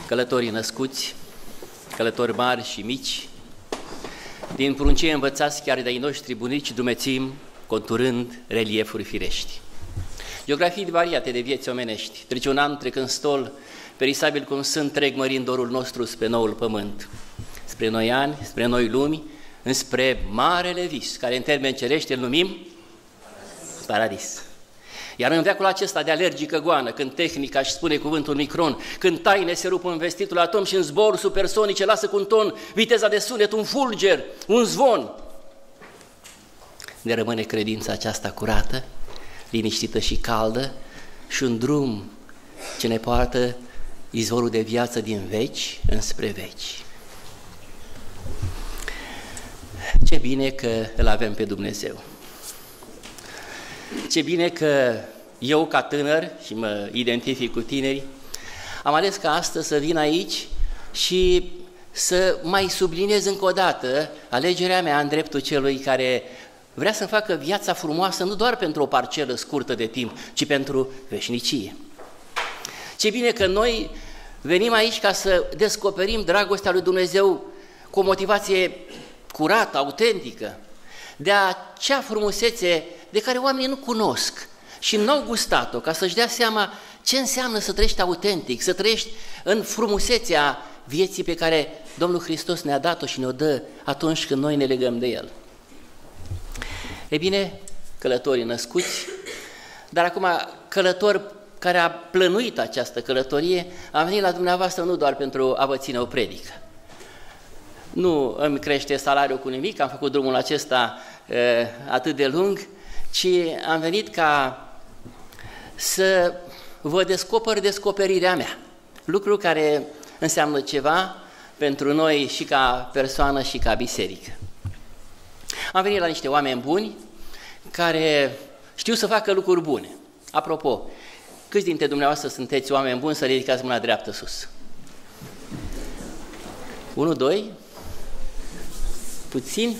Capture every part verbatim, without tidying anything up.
călătorii născuți, călători mari și mici, din pruncii învățați chiar de-ai noștri bunici, dumețim, conturând reliefuri firești. Geografii variate de vieți omenești, trece un an trecând stol, perisabil cum sunt, trec mărind dorul nostru spre noul pământ, spre noi ani, spre noi lumi, înspre marele vis, care în termeni cerești îl numim paradis. Iar în veacul acesta de alergică goană, când tehnica își spune cuvântul micron, când taine se rup în vestitul atom și în zbor supersonice lasă cu un ton viteza de sunet, un fulger, un zvon, ne rămâne credința aceasta curată, liniștită și caldă și un drum ce ne poartă izvorul de viață din veci înspre veci. Ce bine că îl avem pe Dumnezeu! Ce bine că eu, ca tânăr, și mă identific cu tinerii, am ales ca astăzi să vin aici și să mai subliniez încă o dată alegerea mea în dreptul celui care vrea să facă viața frumoasă nu doar pentru o parcelă scurtă de timp, ci pentru veșnicie. Ce bine că noi venim aici ca să descoperim dragostea lui Dumnezeu cu o motivație curată, autentică, de acea frumusețe de care oamenii nu cunosc și n-au gustat-o, ca să-și dea seama ce înseamnă să trăiești autentic, să trăiești în frumusețea vieții pe care Domnul Hristos ne-a dat-o și ne-o dă atunci când noi ne legăm de El. E bine, călătorii născuți, dar acum călători care a plănuit această călătorie, am venit la dumneavoastră nu doar pentru a vă ține o predică. Nu îmi crește salariul cu nimic, am făcut drumul acesta e, atât de lung, ci am venit ca să vă descoper descoperirea mea, lucru care înseamnă ceva pentru noi și ca persoană și ca biserică. Am venit la niște oameni buni care știu să facă lucruri bune. Apropo, câți dintre dumneavoastră sunteți oameni buni, să ridicați mâna dreaptă sus? Unu, doi, puțin.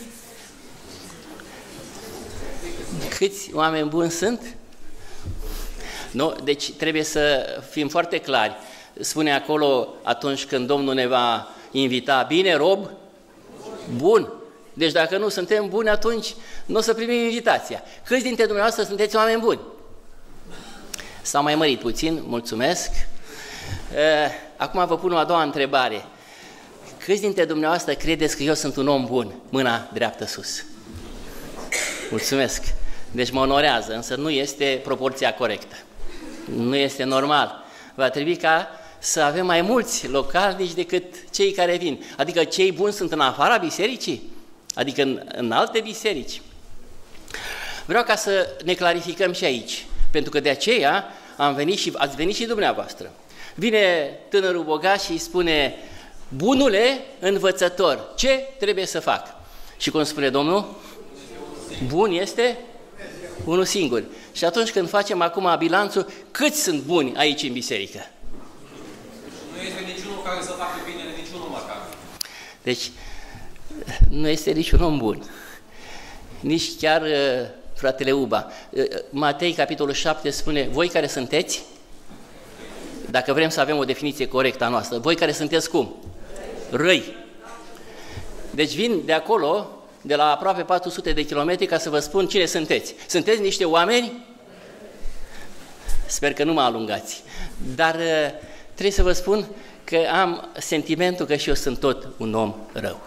Câți oameni buni sunt? Nu? Deci trebuie să fim foarte clari. Spune acolo atunci când Domnul ne va invita, bine, rob, bun. Deci dacă nu suntem buni, atunci nu o să primim invitația. Câți dintre dumneavoastră sunteți oameni buni? S-au mai mărit puțin, mulțumesc. Acum vă pun o a doua întrebare. Câți dintre dumneavoastră credeți că eu sunt un om bun? Mâna dreaptă sus. Mulțumesc. Deci mă onorează, însă nu este proporția corectă. Nu este normal. Va trebui ca să avem mai mulți localnici decât cei care vin. Adică cei buni sunt în afara bisericii? Adică în, în alte biserici. Vreau ca să ne clarificăm și aici, pentru că de aceea am venit și ați venit și dumneavoastră. Vine tânărul bogat și îi spune, bunule învățător, ce trebuie să fac? Și cum spune Domnul? Bun este unul singur. Și atunci când facem acum bilanțul, câți sunt buni aici în biserică? Nu este niciunul care să facă bine, niciunul măcar. Deci, nu este niciun om bun. Nici chiar uh, fratele Uba. Uh, Matei, capitolul șapte, spune, voi care sunteți, dacă vrem să avem o definiție corectă a noastră, voi care sunteți cum? Răi. Deci vin de acolo, de la aproape patru sute de kilometri, ca să vă spun cine sunteți. Sunteți niște oameni? Sper că nu mă alungați. Dar uh, trebuie să vă spun că am sentimentul că și eu sunt tot un om rău.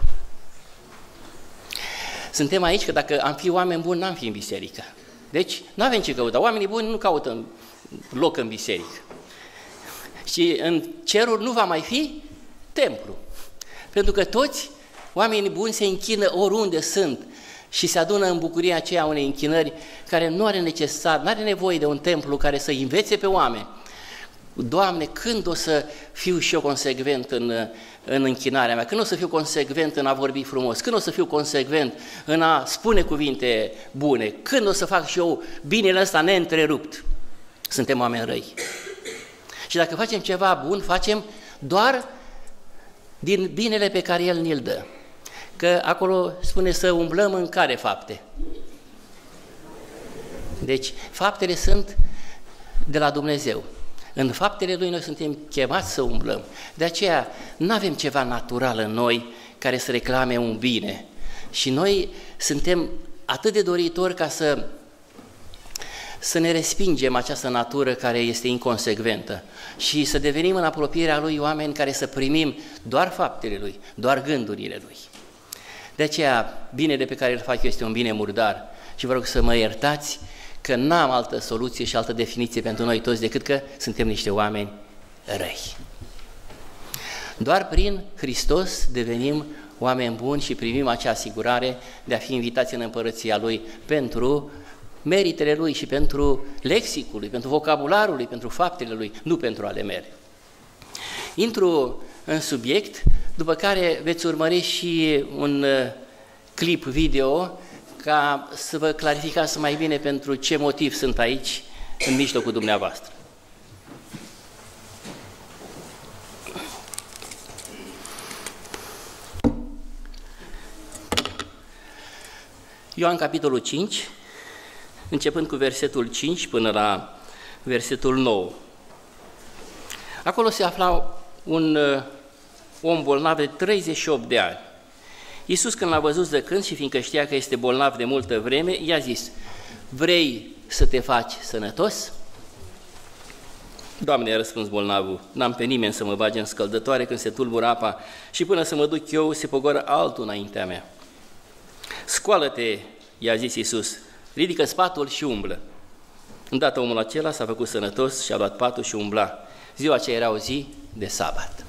Suntem aici că dacă am fi oameni buni, n-am fi în biserică. Deci nu avem ce căuta. Oamenii buni nu caută loc în biserică. Și în ceruri nu va mai fi templu. Pentru că toți oamenii buni se închină oriunde sunt și se adună în bucuria aceea unei închinări care nu are necesar, nu are nevoie de un templu care să învețe pe oameni. Doamne, când o să fiu și eu consecvent în, în închinarea mea? Când o să fiu consecvent în a vorbi frumos? Când o să fiu consecvent în a spune cuvinte bune? Când o să fac și eu binele ăsta neîntrerupt? Suntem oameni răi. Și dacă facem ceva bun, facem doar din binele pe care El ni-l dă. Că acolo spune să umblăm în care fapte? Deci, faptele sunt de la Dumnezeu. În faptele Lui noi suntem chemați să umblăm. De aceea nu avem ceva natural în noi care să reclame un bine. Și noi suntem atât de doritori ca să, să ne respingem această natură care este inconsecventă și să devenim în apropierea Lui oameni care să primim doar faptele Lui, doar gândurile Lui. De aceea, binele pe care îl fac eu este un bine murdar și vă rog să mă iertați că n-am altă soluție și altă definiție pentru noi toți decât că suntem niște oameni răi. Doar prin Hristos devenim oameni buni și primim acea asigurare de a fi invitați în împărăția Lui pentru meritele Lui și pentru lexicul Lui, pentru vocabularul Lui, pentru faptele Lui, nu pentru ale mele. Intru în subiect, după care veți urmări și un clip video ca să vă clarificați mai bine pentru ce motiv sunt aici în mijlocul dumneavoastră. Ioan capitolul cinci, începând cu versetul cinci până la versetul nouă. Acolo se afla un om bolnav de treizeci și opt de ani. Iisus, când l-a văzut zăcând și fiindcă știa că este bolnav de multă vreme, i-a zis: vrei să te faci sănătos? Doamne, a răspuns bolnavul, n-am pe nimeni să mă bage în scăldătoare când se tulbură apa și până să mă duc eu se pogoră altul înaintea mea. Scoală-te, i-a zis Iisus, ridică spatul și umblă. Îndată omul acela s-a făcut sănătos și a luat patul și umbla. Ziua aceea era o zi de sabat.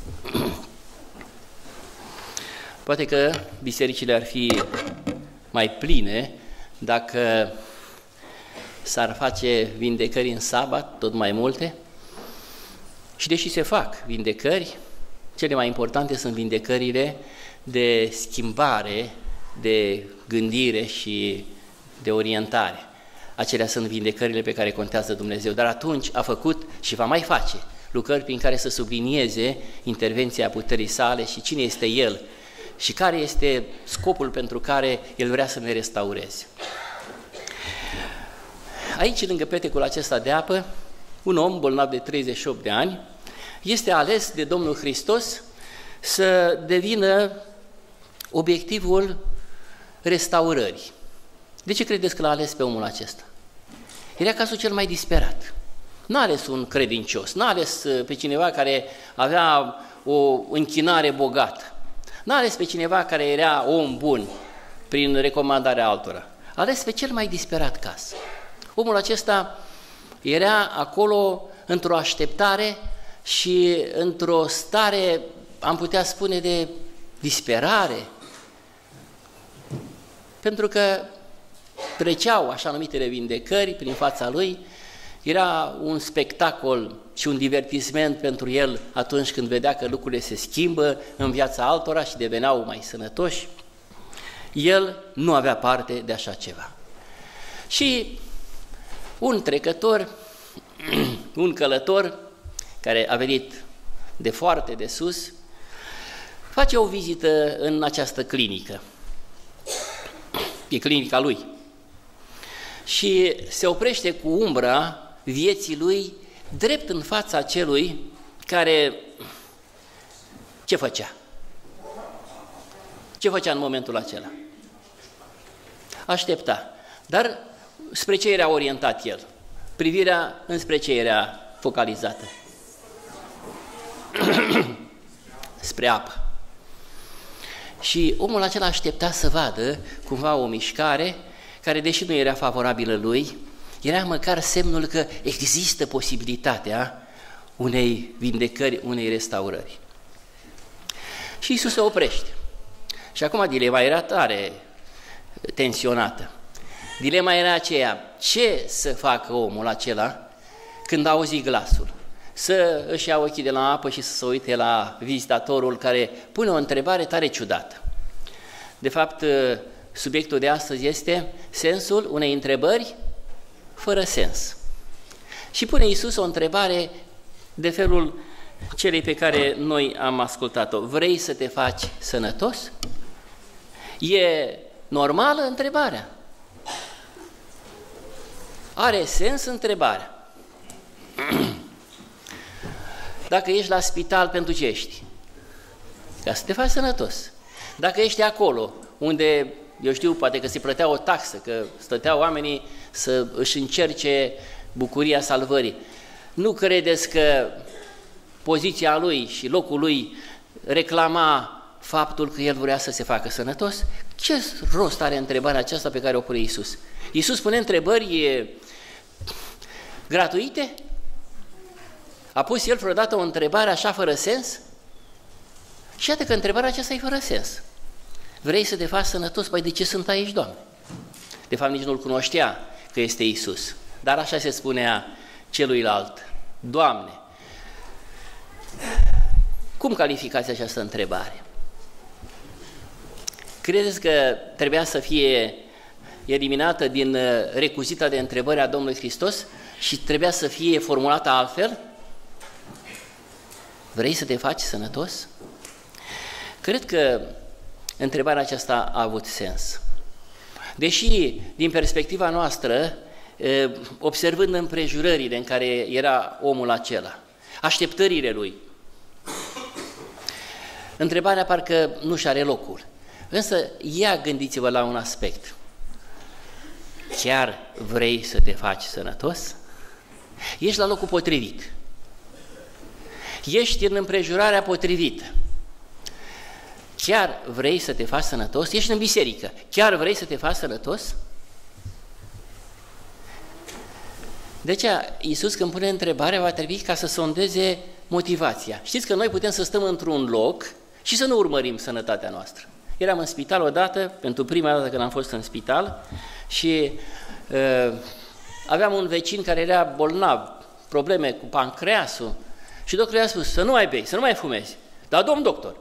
Poate că bisericile ar fi mai pline dacă s-ar face vindecări în sabat, tot mai multe. Și deși se fac vindecări, cele mai importante sunt vindecările de schimbare, de gândire și de orientare. Acelea sunt vindecările pe care contează Dumnezeu, dar atunci a făcut și va mai face lucrări prin care să sublinieze intervenția puterii sale și cine este El și care este scopul pentru care El vrea să ne restaureze. Aici, lângă petecul acesta de apă, un om bolnav de treizeci și opt de ani este ales de Domnul Hristos să devină obiectivul restaurării. De ce credeți că l-a ales pe omul acesta? Era cazul cel mai disperat. N-a ales un credincios, n-a ales pe cineva care avea o închinare bogată, n-a ales pe cineva care era om bun prin recomandarea altora. A ales pe cel mai disperat caz. Omul acesta era acolo într-o așteptare și într-o stare, am putea spune, de disperare, pentru că treceau așa numitele vindecări prin fața lui, era un spectacol și un divertisment pentru el atunci când vedea că lucrurile se schimbă în viața altora și deveneau mai sănătoși. El nu avea parte de așa ceva. Și un trecător, un călător care a venit de foarte de sus, face o vizită în această clinică. E clinica lui. Și se oprește cu umbra vieții lui drept în fața celui care ce făcea? Ce făcea în momentul acela? Aștepta. Dar spre ce era orientat el? Privirea înspre ce era focalizată? Spre apă. Și omul acela aștepta să vadă cumva o mișcare care, deși nu era favorabilă lui, era măcar semnul că există posibilitatea unei vindecări, unei restaurări. Și Iisus se oprește. Și acum dilema era tare tensionată. Dilema era aceea, ce să facă omul acela când auzi glasul? Să își ia ochii de la apă și să se uite la vizitatorul care pune o întrebare tare ciudată. De fapt, subiectul de astăzi este sensul unei întrebări fără sens. Și pune Iisus o întrebare de felul celei pe care noi am ascultat-o. Vrei să te faci sănătos? E normală întrebarea. Are sens întrebarea. Dacă ești la spital, pentru ce ești? Ca să te faci sănătos. Dacă ești acolo, unde, eu știu, poate că se plătea o taxă, că stăteau oamenii să își încerce bucuria salvării, nu credeți că poziția lui și locul lui reclama faptul că el vrea să se facă sănătos? Ce rost are întrebarea aceasta pe care o pune Iisus? Iisus pune întrebări gratuite? A pus el vreodată o întrebare așa fără sens? Și iată că întrebarea aceasta e fără sens. Vrei să te faci sănătos? Păi de ce sunt aici, Doamne? De fapt nici nu-l cunoștea că este Iisus. Dar așa se spunea celuilalt: Doamne, cum calificați această întrebare? Credeți că trebuia să fie eliminată din recuzita de întrebări a Domnului Hristos și trebuia să fie formulată altfel? Vrei să te faci sănătos? Cred că întrebarea aceasta a avut sens. Deși, din perspectiva noastră, observând împrejurările în care era omul acela, așteptările lui, întrebarea parcă nu și are locul. Însă, ia gândiți-vă la un aspect. Chiar vrei să te faci sănătos? Ești la locul potrivit. Ești în împrejurarea potrivită. Chiar vrei să te faci sănătos? Ești în biserică. Chiar vrei să te faci sănătos? De aceea, Iisus, când pune întrebarea, va trebui ca să sondeze motivația. Știți că noi putem să stăm într-un loc și să nu urmărim sănătatea noastră. Eram în spital odată, pentru prima dată când am fost în spital, și uh, aveam un vecin care era bolnav, probleme cu pancreasul, și doctorul i-a spus să nu mai bei, să nu mai fumezi. Dar, domn doctor,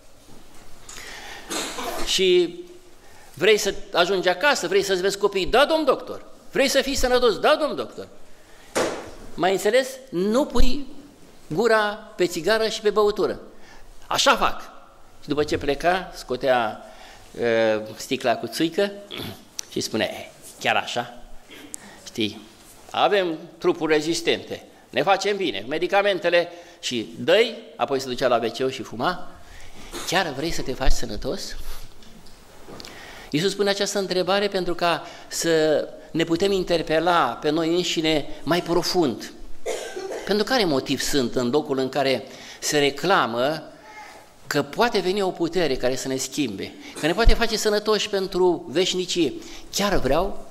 și vrei să ajungi acasă, vrei să-ți vezi copiii? Da, domn doctor. Vrei să fii sănătos? Da, domn doctor. Mai înțeles? Nu pui gura pe țigară și pe băutură. Așa fac. Și după ce pleca, scotea uh, sticla cu țuică și spunea: chiar așa? Știi, avem trupuri rezistente, ne facem bine, medicamentele, și dă-i, apoi se ducea la ve ce și fuma. Chiar vrei să te faci sănătos? Iisus pune această întrebare pentru ca să ne putem interpela pe noi înșine mai profund. Pentru care motiv sunt în locul în care se reclamă că poate veni o putere care să ne schimbe, că ne poate face sănătoși pentru veșnicie? Chiar vreau?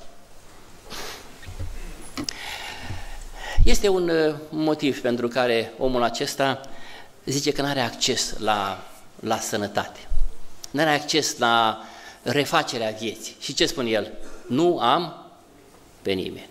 Este un motiv pentru care omul acesta zice că nu are acces la, la sănătate, nu are acces la refacerea vieții. Și ce spune el? Nu am pe nimeni.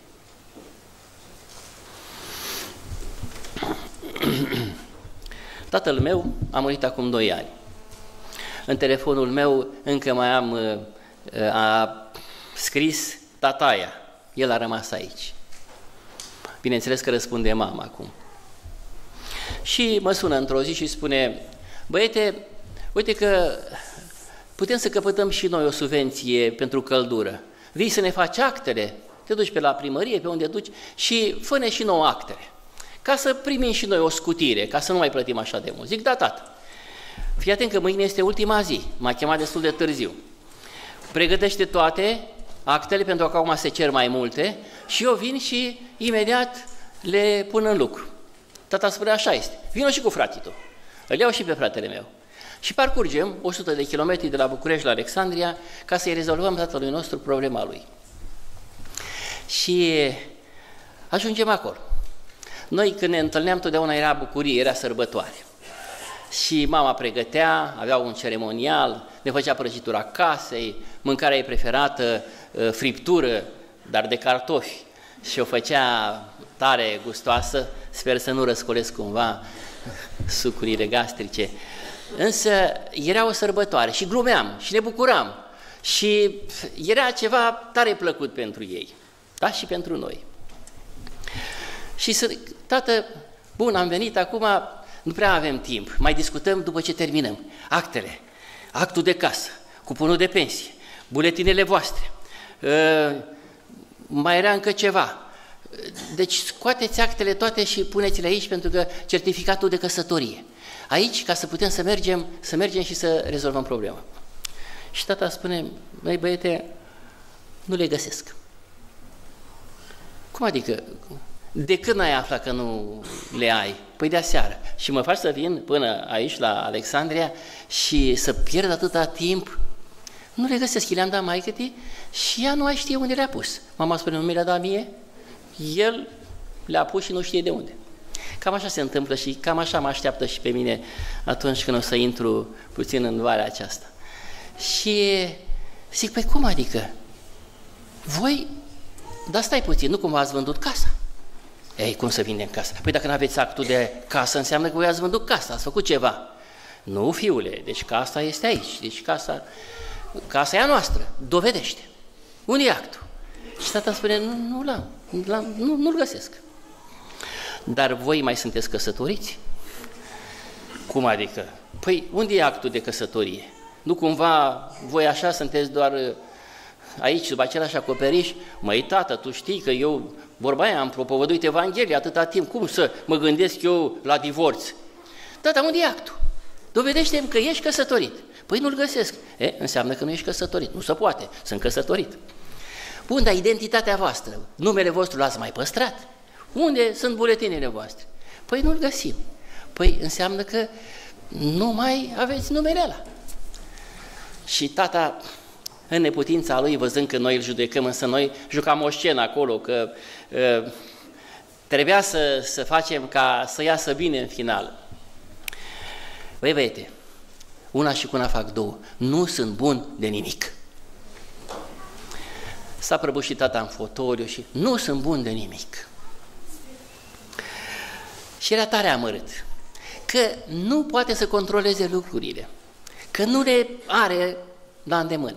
Tatăl meu a murit acum doi ani. În telefonul meu încă mai am a scris tataia. El a rămas aici. Bineînțeles că răspunde mama acum. Și mă sună într-o zi și spune: băiete, uite că putem să căpătăm și noi o subvenție pentru căldură. Vii să ne faci actele, te duci pe la primărie, pe unde duci, și fă-ne și nouă actele, ca să primim și noi o scutire, ca să nu mai plătim așa de mult. Zic: da, tată. Fii atent că mâine este ultima zi, m-a chemat destul de târziu. Pregătește toate actele, pentru că acum se cer mai multe, și eu vin și imediat le pun în lucru. Tata spune: așa este, vină și cu fratele. Îl iau și pe fratele meu. Și parcurgem o sută de kilometri de la București la Alexandria ca să-i rezolvăm tatălui nostru problema lui. Și ajungem acolo. Noi când ne întâlneam, totdeauna era bucurie, era sărbătoare. Și mama pregătea, avea un ceremonial, ne făcea prăjitura casei, mâncarea ei preferată, friptură, dar de cartofi, și o făcea tare gustoasă. Sper să nu răscolesc cumva sucurile gastrice. Însă era o sărbătoare și glumeam și ne bucuram și era ceva tare plăcut pentru ei, da, și pentru noi. Și să, tată, bun, am venit acum, nu prea avem timp, mai discutăm după ce terminăm. Actele, actul de casă, cuponul de pensie, buletinele voastre, uh, mai era încă ceva, Deci scoateți actele toate și puneți-le aici pentru că certificatul de căsătorie. Aici, ca să putem să mergem, să mergem și să rezolvăm problema. Și tata spune, măi băiete, nu le găsesc. Cum adică? De când ai aflat că nu le ai? Păi de aseară. Și mă faci să vin până aici, la Alexandria, și să pierd atâta timp? Nu le găsesc, le-am dat maică-tii și ea nu mai știe unde le-a pus. Mama spune, nu mi le-a dat mie? El le-a pus și nu știe de unde. Cam așa se întâmplă și cam așa mă așteaptă și pe mine atunci când o să intru puțin în varea aceasta. Și zic, păi cum adică? Voi, dar stai puțin, nu cumva ați vândut casa? Ei, cum să vindem casa? Păi dacă nu aveți actul de casă, înseamnă că voi ați vândut casa, ați făcut ceva. Nu, fiule, deci casa este aici, deci casa, casa e a noastră, dovedește. Unde e actul? Și tata spune, nu, nu l-am, nu, nu-l găsesc. Dar voi mai sunteți căsătoriți? Cum adică? Păi unde e actul de căsătorie? Nu cumva voi așa sunteți doar aici, sub același acoperiș? Măi, tată, tu știi că eu, vorba aia, am propovăduit Evanghelia atâta timp, cum să mă gândesc eu la divorț? Tata, unde e actul? Dovedește-mi că ești căsătorit. Păi nu-l găsesc. E, înseamnă că nu ești căsătorit. Nu se poate, sunt căsătorit. Bun, dar identitatea voastră, numele vostru l-ați mai păstrat? Unde sunt buletinele voastre? Păi nu-l găsim. Păi înseamnă că nu mai aveți numele ăla. Și tata, în neputința lui, văzând că noi îl judecăm, însă noi jucam o scenă acolo, că uh, trebuia să, să facem ca să iasă bine în final. Băi, băiete, una și cu una fac două. Nu sunt bun de nimic. S-a prăbușit tata în fotoliu și nu sunt bun de nimic. Și era tare amărât că nu poate să controleze lucrurile, că nu le are la îndemână.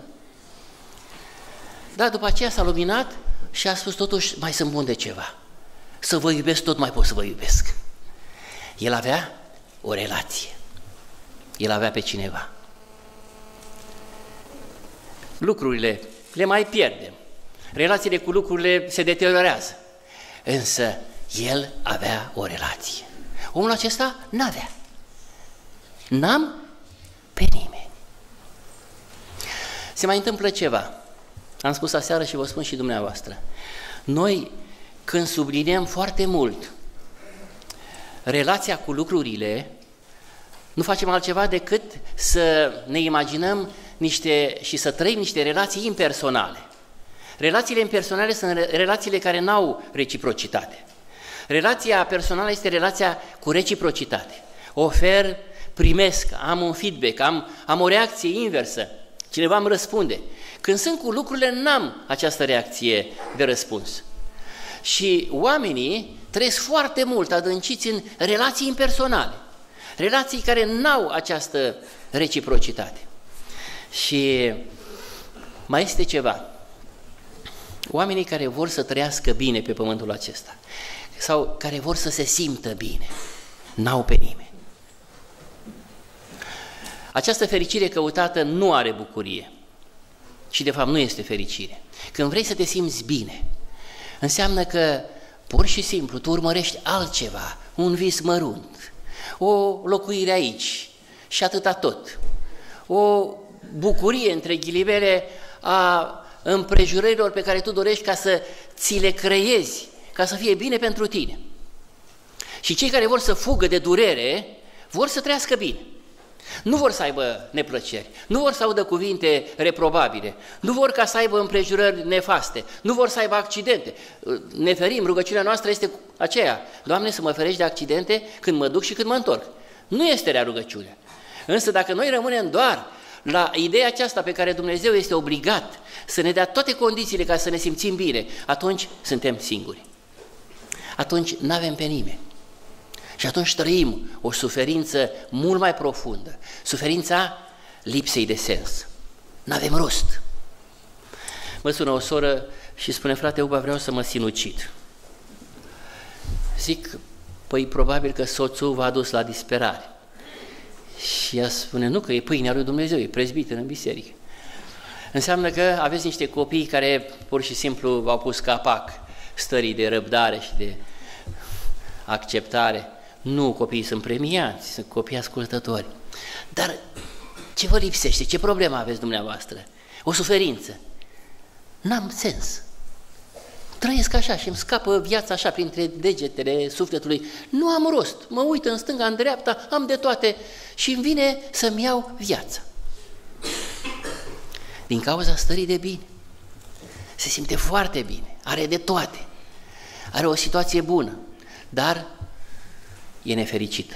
Dar după aceea s-a luminat și a spus, totuși mai sunt bun de ceva. Să vă iubesc, tot mai pot să vă iubesc. El avea o relație. El avea pe cineva. Lucrurile le mai pierdem. Relațiile cu lucrurile se deteriorează. Însă el avea o relație. Omul acesta n-avea. N-am pe nimeni. Se mai întâmplă ceva. Am spus aseară și vă spun și dumneavoastră. Noi, când subliniem foarte mult relația cu lucrurile, nu facem altceva decât să ne imaginăm niște, și să trăim niște relații impersonale. Relațiile impersonale sunt relațiile care n-au reciprocitate. Relația personală este relația cu reciprocitate. Ofer, primesc, am un feedback, am, am o reacție inversă. Cineva îmi răspunde. Când sunt cu lucrurile, n-am această reacție de răspuns. Și oamenii trăiesc foarte mult adânciți în relații impersonale. Relații care n-au această reciprocitate. Și mai este ceva. Oamenii care vor să trăiască bine pe pământul acesta sau care vor să se simtă bine, n-au pe nimeni. Această fericire căutată nu are bucurie și de fapt nu este fericire. Când vrei să te simți bine, înseamnă că pur și simplu tu urmărești altceva, un vis mărunt, o locuire aici și atâta tot, o bucurie între ghilimele a împrejurărilor pe care tu dorești ca să ți le creezi, ca să fie bine pentru tine. Și cei care vor să fugă de durere, vor să trăiască bine. Nu vor să aibă neplăceri, nu vor să audă cuvinte reprobabile, nu vor ca să aibă împrejurări nefaste, nu vor să aibă accidente. Ne ferim, rugăciunea noastră este aceea: Doamne, să mă ferești de accidente când mă duc și când mă întorc. Nu este rea rugăciunea. Însă dacă noi rămânem doar la ideea aceasta pe care Dumnezeu este obligat să ne dea toate condițiile ca să ne simțim bine, atunci suntem singuri. Atunci nu avem pe nimeni. Și atunci trăim o suferință mult mai profundă, suferința lipsei de sens. N-avem rost. Mă sună o soră și spune: frate Uba, vreau să mă sinucid. Zic: păi probabil că soțul v-a dus la disperare. Și ea spune: nu, că e pâinea lui Dumnezeu, e prezbiter în biserică. Înseamnă că aveți niște copii care pur și simplu v-au pus capac stării de răbdare și de acceptare. Nu, copiii sunt premiați, sunt copii ascultători. Dar ce vă lipsește? Ce problemă aveți dumneavoastră? O suferință. N-am sens. Trăiesc așa și îmi scapă viața așa printre degetele sufletului. Nu am rost. Mă uit în stânga, în dreapta, am de toate și îmi vine să-mi iau viața. Din cauza stării de bine. Se simte foarte bine, are de toate. Are o situație bună, dar e nefericită.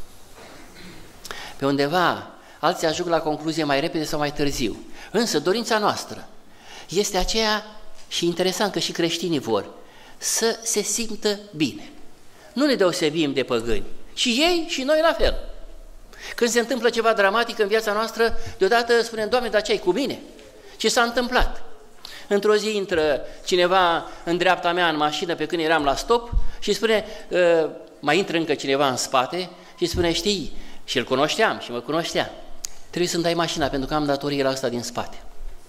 Pe undeva, alții ajung la concluzie mai repede sau mai târziu. Însă dorința noastră este aceea, și interesant că și creștinii vor, să se simtă bine. Nu ne deosebim de păgâni. Și ei și noi la fel. Când se întâmplă ceva dramatic în viața noastră, deodată spunem, Doamne, dar ce-ai cu mine? Ce s-a întâmplat? Într-o zi intră cineva în dreapta mea în mașină pe când eram la stop și spune, mai intră încă cineva în spate și spune, știi, și îl cunoșteam și mă cunoștea, trebuie să-mi dai mașina pentru că am datorie la asta din spate.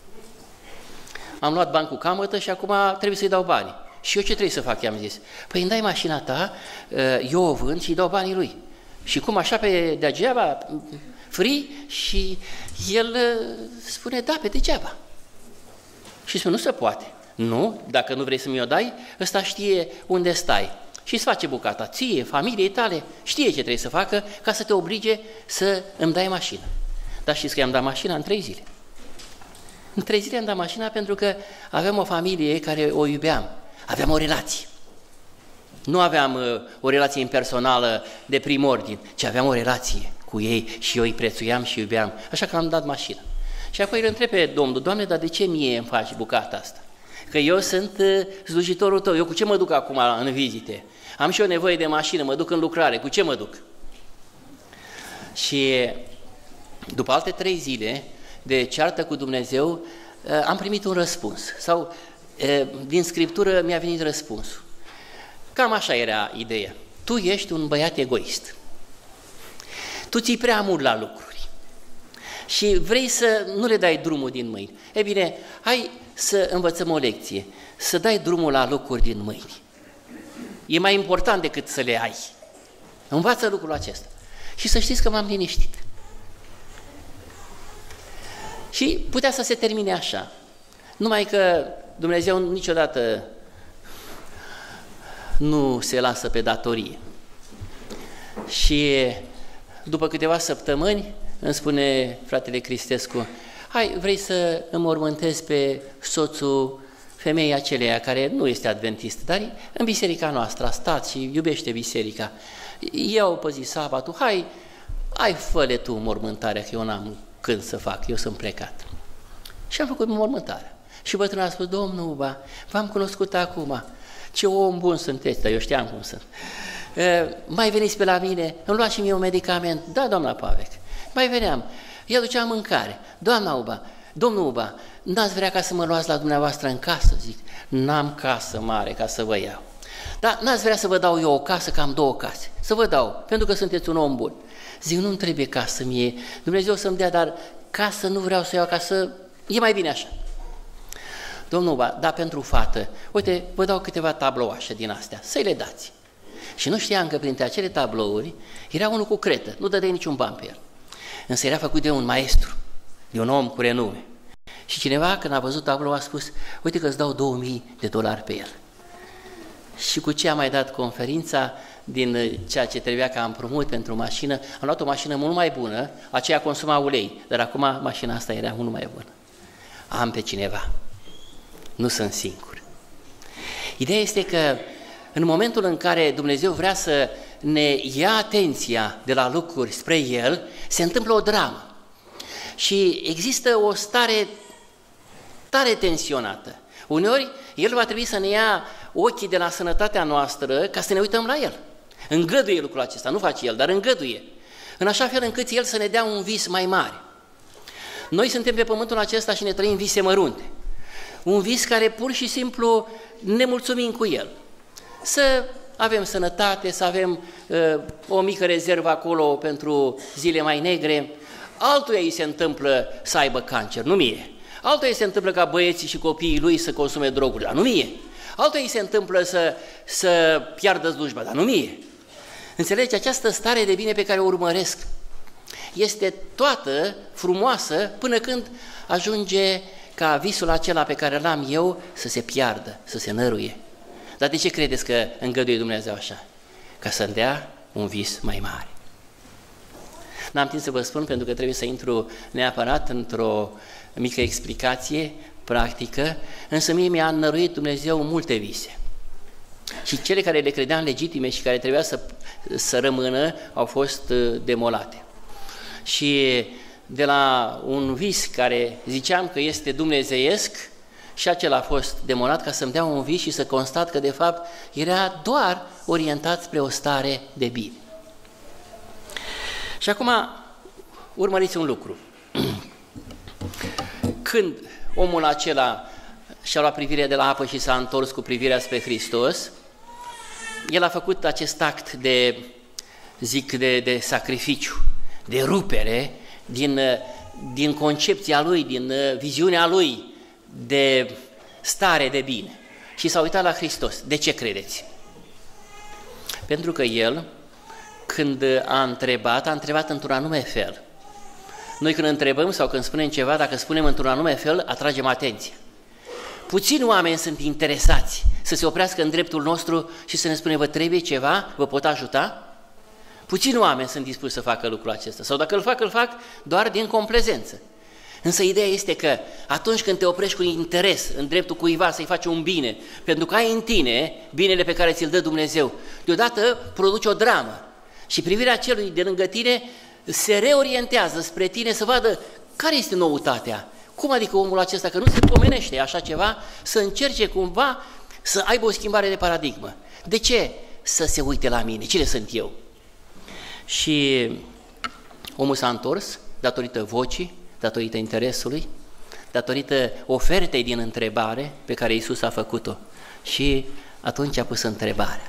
Am luat bani cu camătă și acum trebuie să-i dau banii. Și eu ce trebuie să fac, i-am zis? Păi îmi dai mașina ta, eu o vând și îi dau banii lui. Și cum așa pe degeaba, free, și el spune, da, pe degeaba. Și spune, nu se poate. Nu, dacă nu vrei să mi-o dai, ăsta știe unde stai. Și îți face bucata, ție, familiei tale, știe ce trebuie să facă ca să te oblige să îmi dai mașina. Dar știți că i-am dat mașina în trei zile. În trei zile am dat mașina pentru că aveam o familie care o iubeam, aveam o relație. Nu aveam uh, o relație impersonală de prim ordin, ci aveam o relație cu ei și eu îi prețuiam și iubeam, așa că am dat mașina. Și apoi îl întreb pe Domnul, Doamne, dar de ce mie îmi faci bucata asta? Că eu sunt uh, slujitorul tău, eu cu ce mă duc acum în vizite? Am și eu nevoie de mașină, mă duc în lucrare, cu ce mă duc? Și după alte trei zile de ceartă cu Dumnezeu, am primit un răspuns. Sau din Scriptură mi-a venit răspunsul. Cam așa era ideea. Tu ești un băiat egoist. Tu ții prea mult la lucruri. Și vrei să nu le dai drumul din mâini. E bine, hai să învățăm o lecție. Să dai drumul la lucruri din mâini. E mai important decât să le ai. Învață lucrul acesta. Și să știți că m-am liniștit. Și putea să se termine așa. Numai că Dumnezeu niciodată nu se lasă pe datorie. Și după câteva săptămâni îmi spune fratele Cristescu, hai, vrei să înmormântezi pe soțul femeii aceleia care nu este adventist, dar în biserica noastră a stat și iubește biserica. Eu pe zi sabatul, hai, hai fă-le tu mormântarea, că eu n-am când să fac, eu sunt plecat. Și am făcut mormântarea. Și bătrânul a spus, domnul Uba, v-am cunoscut acum, ce om bun sunteți, dar eu știam cum sunt. E, mai veniți pe la mine, îmi luați și mie un medicament, da, doamna Pavec. Mai veneam, el ducea mâncare, doamna Uba, domnul Uba, n-ați vrea ca să mă luați la dumneavoastră în casă? Zic, n-am casă mare ca să vă iau. Dar n-ați vrea să vă dau eu o casă, că am două case, să vă dau, pentru că sunteți un om bun. Zic, nu-mi trebuie casă mie, Dumnezeu să-mi dea, dar casă nu vreau să iau, ca să... E mai bine așa. Domnul, ba, da, pentru fată, uite, vă dau câteva tablouașe din astea, să-i le dați. Și nu știam că printre acele tablouri era unul cu cretă, nu dădea niciun ban pe el. Însă era făcut de un maestru, de un om cu renume. Și cineva, când a văzut tablou, a spus, uite că îți dau două mii de dolari pe el. Și cu ce am mai dat conferința, din ceea ce trebuia ca împrumut pentru mașină, am luat o mașină mult mai bună, aceea consuma ulei, dar acum mașina asta era mult mai bună. Am pe cineva, nu sunt singur. Ideea este că în momentul în care Dumnezeu vrea să ne ia atenția de la lucruri spre El, se întâmplă o dramă. Și există o stare tare tensionată. Uneori, El va trebui să ne ia ochii de la sănătatea noastră ca să ne uităm la El. Îngăduie lucrul acesta, nu face El, dar îngăduie. În așa fel încât El să ne dea un vis mai mare. Noi suntem pe pământul acesta și ne trăim vise mărunte. Un vis care pur și simplu ne mulțumim cu el. Să avem sănătate, să avem uh, o mică rezervă acolo pentru zile mai negre. Altuia îi se întâmplă să aibă cancer, nu mie. Altuia îi se întâmplă ca băieții și copiii lui să consume droguri, dar nu mie. Altora îi se întâmplă să, să piardă slujba, dar nu mie. Înțelegi? Această stare de bine pe care o urmăresc este toată frumoasă până când ajunge ca visul acela pe care l-am eu să se piardă, să se năruie. Dar de ce credeți că îngăduie Dumnezeu așa? Ca să-mi dea un vis mai mare. N-am timp să vă spun pentru că trebuie să intru neapărat într-o mică explicație practică, însă mie mi-a năruit Dumnezeu multe vise. Și cele care le credeam legitime și care trebuia să, să rămână au fost demolate. Și de la un vis care ziceam că este dumnezeiesc, și acela a fost demolat ca să-mi dea un vis și să constat că de fapt era doar orientat spre o stare de bine. Și acum urmăriți un lucru. Când omul acela și-a luat privirea de la apă și s-a întors cu privirea spre Hristos, el a făcut acest act de, zic, de, de sacrificiu, de rupere din, din concepția lui, din viziunea lui de stare de bine. Și s-a uitat la Hristos. De ce credeți? Pentru că el, când a întrebat, a întrebat într-un anume fel. Noi când întrebăm sau când spunem ceva, dacă spunem într-un anume fel, atragem atenție. Puțini oameni sunt interesați să se oprească în dreptul nostru și să ne spune, vă trebuie ceva, vă pot ajuta? Puțini oameni sunt dispuși să facă lucrul acesta. Sau dacă îl fac, îl fac doar din complezență. Însă ideea este că atunci când te oprești cu interes în dreptul cuiva să-i faci un bine, pentru că ai în tine binele pe care ți-l dă Dumnezeu, deodată produci o dramă și privirea celui de lângă tine se reorientează spre tine să vadă care este noutatea. Cum adică omul acesta, că nu se pomenește așa ceva, să încerce cumva să aibă o schimbare de paradigmă. De ce să se uite la mine? Cine sunt eu? Și omul s-a întors datorită vocii, datorită interesului, datorită ofertei din întrebare pe care Iisus a făcut-o. Și atunci a pus întrebarea.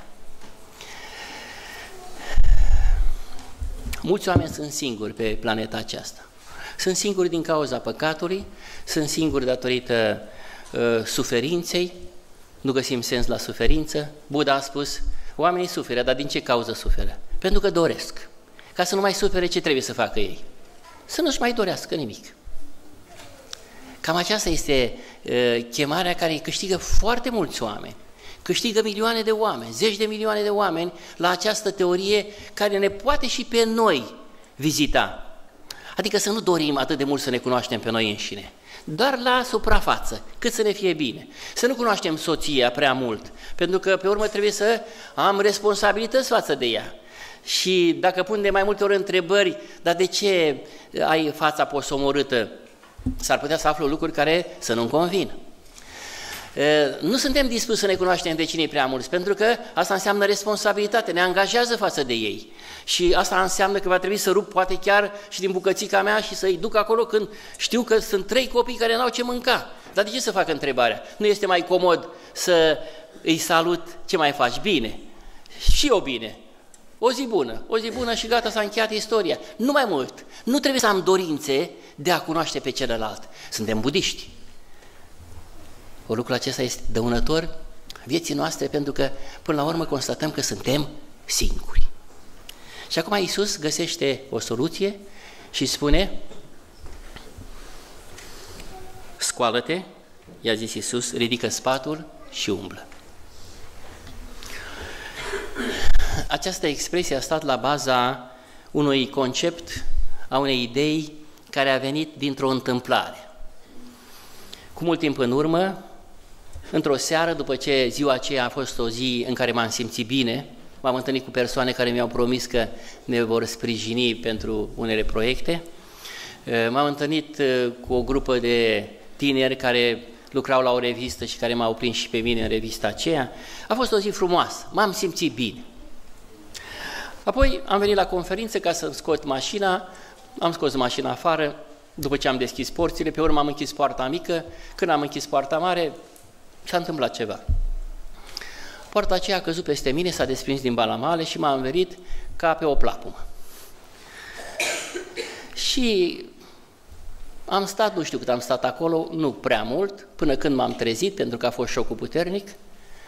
Mulți oameni sunt singuri pe planeta aceasta. Sunt singuri din cauza păcatului, sunt singuri datorită uh, suferinței, nu găsim sens la suferință. Buddha a spus, oamenii suferă, dar din ce cauză suferă? Pentru că doresc. Ca să nu mai sufere, ce trebuie să facă ei? Să nu-și mai dorească nimic. Cam aceasta este uh, chemarea care câștigă foarte mulți oameni. Câștigă milioane de oameni, zeci de milioane de oameni la această teorie care ne poate și pe noi vizita. Adică să nu dorim atât de mult să ne cunoaștem pe noi înșine, doar la suprafață, cât să ne fie bine. Să nu cunoaștem soția prea mult, pentru că pe urmă trebuie să am responsabilități față de ea. Și dacă pun de mai multe ori întrebări, dar de ce ai fața posomorâtă? S-ar putea să aflu lucruri care să nu-mi convină. Nu suntem dispuși să ne cunoaștem vecinii prea mulți, pentru că asta înseamnă responsabilitate, ne angajează față de ei. Și asta înseamnă că va trebui să rup poate chiar și din bucățica mea și să-i duc acolo când știu că sunt trei copii care n-au ce mânca. Dar de ce să fac întrebarea? Nu este mai comod să îi salut, ce mai faci? Bine. Și eu bine. O zi bună, o zi bună și gata, s-a încheiat istoria. Nu mai mult. Nu trebuie să am dorințe de a cunoaște pe celălalt. Suntem budiști. O lucrul acesta este dăunător vieții noastre pentru că până la urmă constatăm că suntem singuri. Și acum Iisus găsește o soluție și spune, scoală-te, i-a zis Iisus, ridică spatul și umblă. Această expresie a stat la baza unui concept, a unei idei care a venit dintr-o întâmplare. Cu mult timp în urmă, într-o seară, după ce ziua aceea a fost o zi în care m-am simțit bine, m-am întâlnit cu persoane care mi-au promis că ne vor sprijini pentru unele proiecte, m-am întâlnit cu o grupă de tineri care lucrau la o revistă și care m-au prins și pe mine în revista aceea. A fost o zi frumoasă, m-am simțit bine. Apoi am venit la conferință ca să scot mașina, am scos mașina afară, după ce am deschis porțile, pe urmă am închis poarta mică, când am închis poarta mare, s-a întâmplat ceva. Poarta aceea a căzut peste mine, s-a desprins din balamale și m-a învelit ca pe o plapumă. Și am stat, nu știu cât am stat acolo, nu prea mult, până când m-am trezit, pentru că a fost șocul puternic,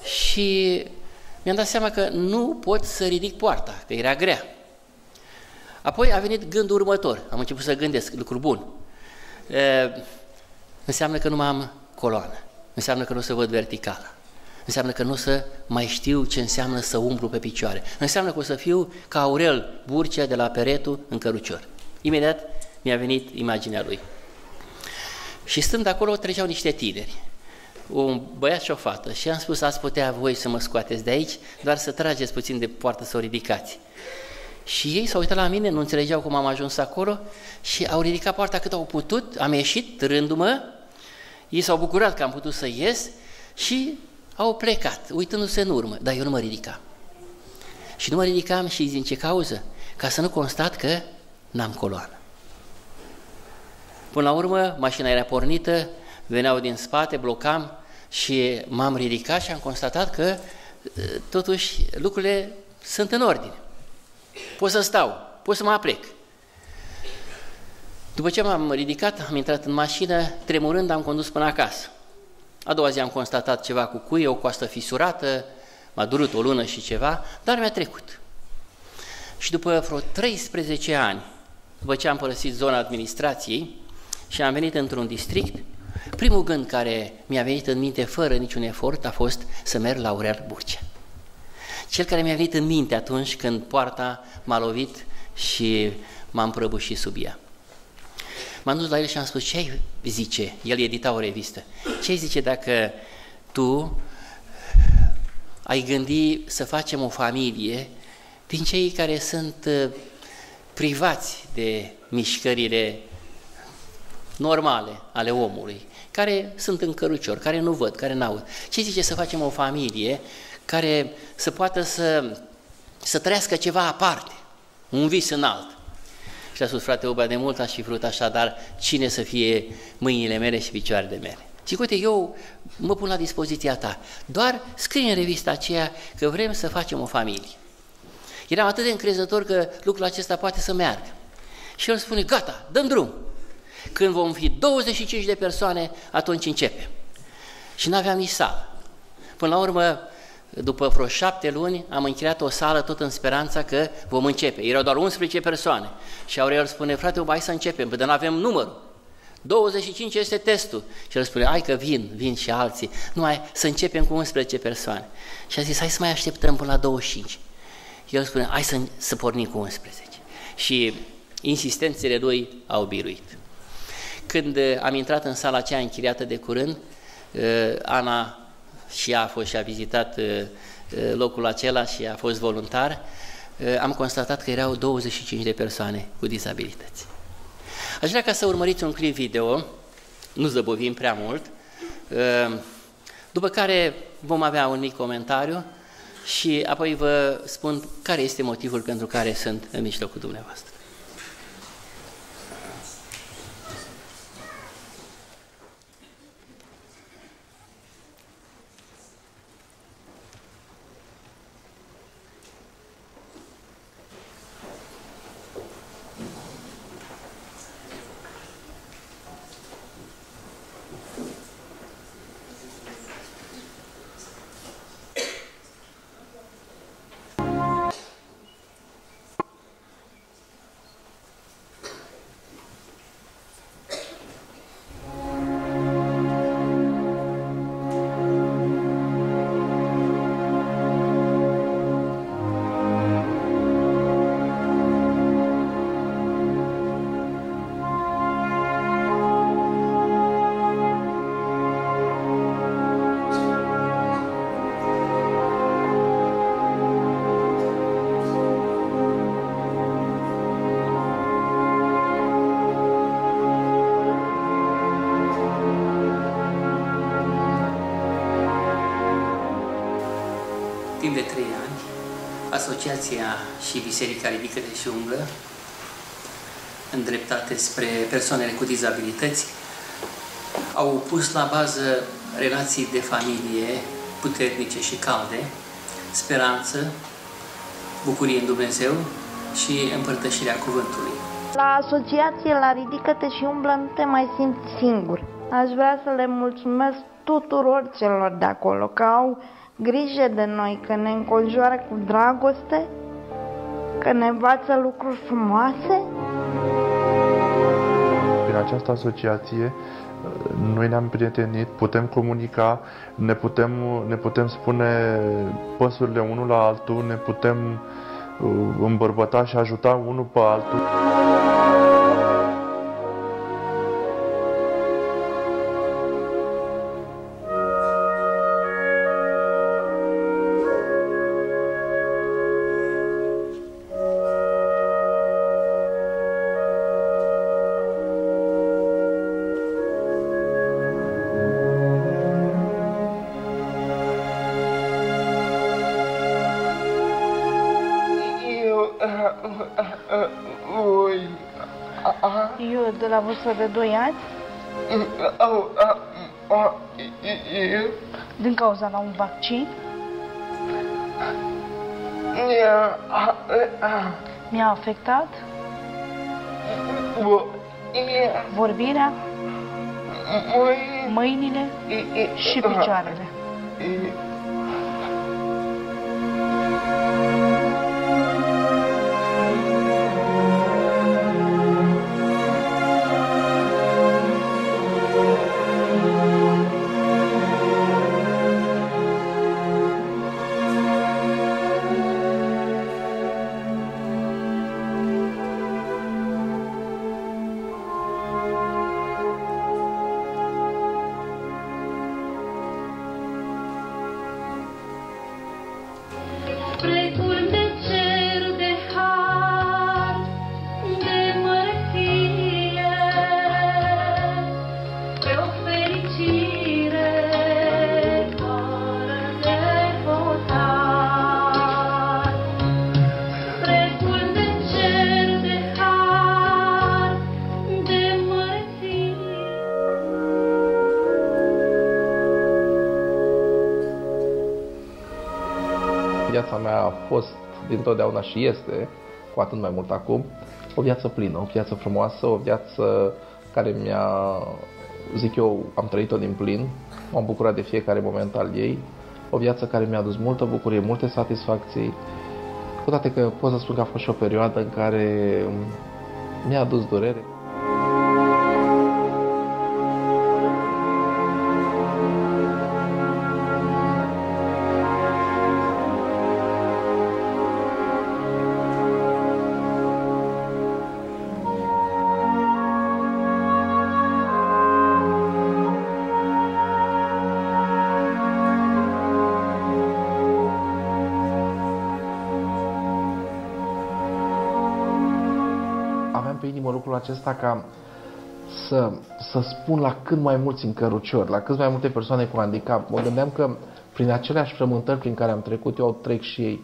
și mi-am dat seama că nu pot să ridic poarta, că era grea. Apoi a venit gândul următor, am început să gândesc, lucru bun. E, înseamnă că nu mai am coloană, înseamnă că nu o să văd verticala, înseamnă că nu o să mai știu ce înseamnă să umblu pe picioare, înseamnă că o să fiu ca Aurel Burcea de la Peretul în cărucior. Imediat mi-a venit imaginea lui. Și stând acolo treceau niște tineri, un băiat și o fată, și am spus, ați putea voi să mă scoateți de aici, doar să trageți puțin de poartă, să o ridicați. Și ei s-au uitat la mine, nu înțelegeau cum am ajuns acolo și au ridicat poarta cât au putut, am ieșit rându-mă, ei s-au bucurat că am putut să ies și au plecat, uitându-se în urmă, dar eu nu mă ridicam. Și nu mă ridicam și din ce cauză? Ca să nu constat că n-am coloană. Până la urmă, mașina era pornită, veneau din spate, blocam și m-am ridicat și am constatat că totuși lucrurile sunt în ordine. Pot să stau, pot să mă aplec. După ce m-am ridicat, am intrat în mașină, tremurând am condus până acasă. A doua zi am constatat ceva cu cuie, o coastă fisurată, m-a durut o lună și ceva, dar mi-a trecut. Și după vreo treisprezece ani, după ce am părăsit zona administrației și am venit într-un district, primul gând care mi-a venit în minte fără niciun efort a fost să merg la Aurel Burcea. Cel care mi-a venit în minte atunci când poarta m-a lovit și m-am prăbușit sub ea. M-am dus la el și am spus, ce zice? El edita o revistă. Ce zice dacă tu ai gândi să facem o familie din cei care sunt privați de mișcările normale ale omului, care sunt în cărucior, care nu văd, care n-aud. Ce zice să facem o familie care să poată să, să trăiască ceva aparte, un vis înalt? Și a spus, frate Uba, de mult aș fi vrut așa, dar cine să fie mâinile mele și picioarele mele? Și uite, eu mă pun la dispoziția ta, doar scrie în revista aceea că vrem să facem o familie. Eram atât de încrezător că lucrul acesta poate să meargă. Și el spune, gata, dăm drum. Când vom fi douăzeci și cinci de persoane, atunci începem. Și n-aveam nici sală. Până la urmă, după vreo șapte luni, am închiriat o sală tot în speranța că vom începe. Erau doar unsprezece persoane. Și Aurel spune, frate, hai să începem, pentru că nu avem numărul. douăzeci și cinci este testul. Și el spune, hai că vin, vin și alții. Nu, hai să începem cu unsprezece persoane. Și a zis, hai să mai așteptăm până la douăzeci și cinci. El spune, hai să, să pornim cu unsprezece. Și insistențele lui au biruit. Când am intrat în sala aceea închiriată de curând, Ana și ea a fost și a vizitat locul acela și a fost voluntar, am constatat că erau douăzeci și cinci de persoane cu dizabilități. Aș vrea ca să urmăriți un clip video, nu zăbovim prea mult, după care vom avea un mic comentariu și apoi vă spun care este motivul pentru care sunt în mijlocul dumneavoastră. Timp de trei ani, Asociația și Biserica Ridică-te și Umblă, îndreptate spre persoanele cu dizabilități, au pus la bază relații de familie puternice și calde, speranță, bucurie în Dumnezeu și împărtășirea cuvântului. La asociație, la Ridică-te și Umblă, nu te mai simți singur. Aș vrea să le mulțumesc tuturor celor de acolo, că au grijă de noi, că ne înconjoară cu dragoste, că ne învață lucruri frumoase. Prin această asociație noi ne-am prietenit, putem comunica, ne putem, ne putem spune păsurile unul la altul, ne putem îmbărbăta și ajuta unul pe altul. Eu de la vârstă de doi ani, din cauza la un vaccin, mi-a afectat vorbirea, mâinile și picioarele. Precum de cer de har, de mărăție, pe o fericire fără de hotar. Precum de cer de har, de mărăție. Viața mea a fost dintotdeauna și este, cu atât mai mult acum, o viață plină, o viață frumoasă, o viață care mi-a, zic eu, am trăit-o din plin, m-am bucurat de fiecare moment al ei, o viață care mi-a adus multă bucurie, multe satisfacții, cu toate că pot să spun că a fost și o perioadă în care mi-a adus durere. Aveam pe inimă lucrul acesta ca să, să spun la cât mai mulți în căruciori, la cât mai multe persoane cu handicap. Mă gândeam că prin aceleași frământări prin care am trecut eu, trec și ei.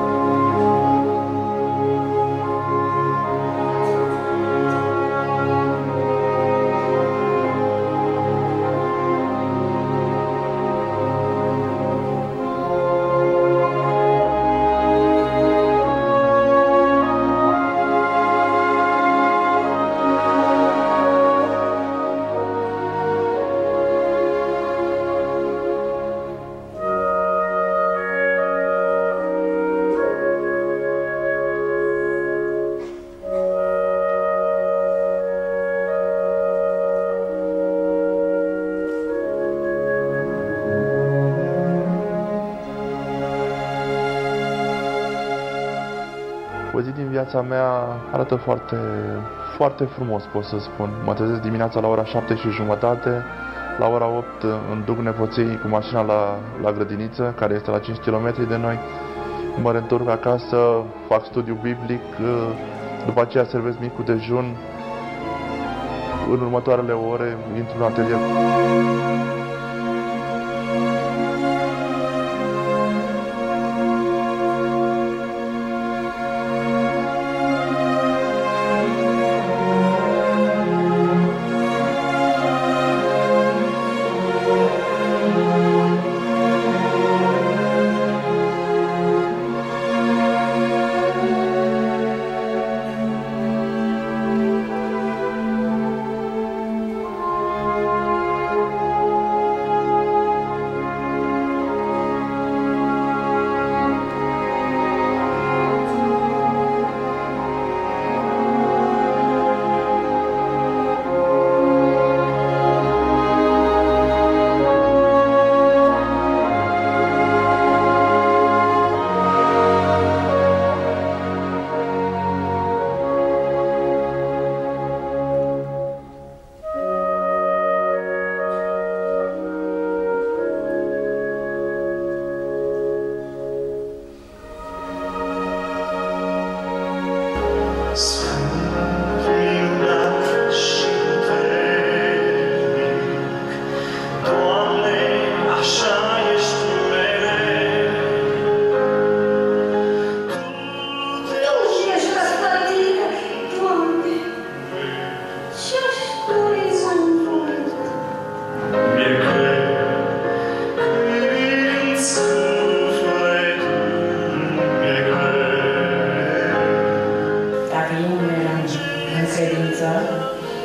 O zi din viața mea arată foarte, foarte frumos, pot să spun. Mă trezesc dimineața la ora șapte și jumătate, la ora opt îmi duc nepoței cu mașina la, la grădiniță, care este la cinci kilometri de noi. Mă reîntorc acasă, fac studiu biblic, după aceea servesc micul dejun. În următoarele ore intru în atelier.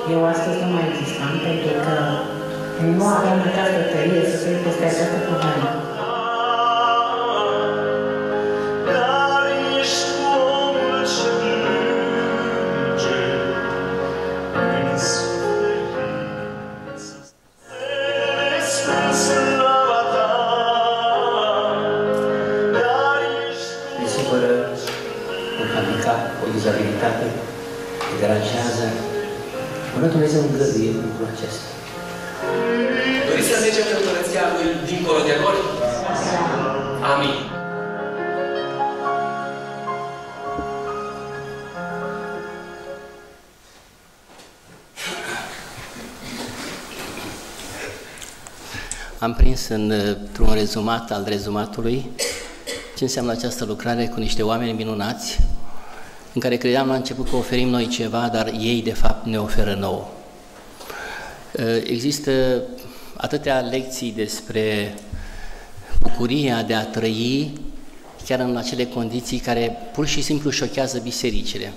Eu astăzi nu mai existam pentru că nu aveam această tărie să fiu peste această problemă. O dizabilitate, te deranjează. Până Dumnezeu îngăduie lucrul acesta. Doriți să mergem în Împărăția Lui dincolo de nori? Amin. Am prins într-un rezumat al rezumatului ce înseamnă această lucrare cu niște oameni minunați, în care credeam la început că oferim noi ceva, dar ei de fapt ne oferă nouă. Există atâtea lecții despre bucuria de a trăi chiar în acele condiții care pur și simplu șochează bisericile.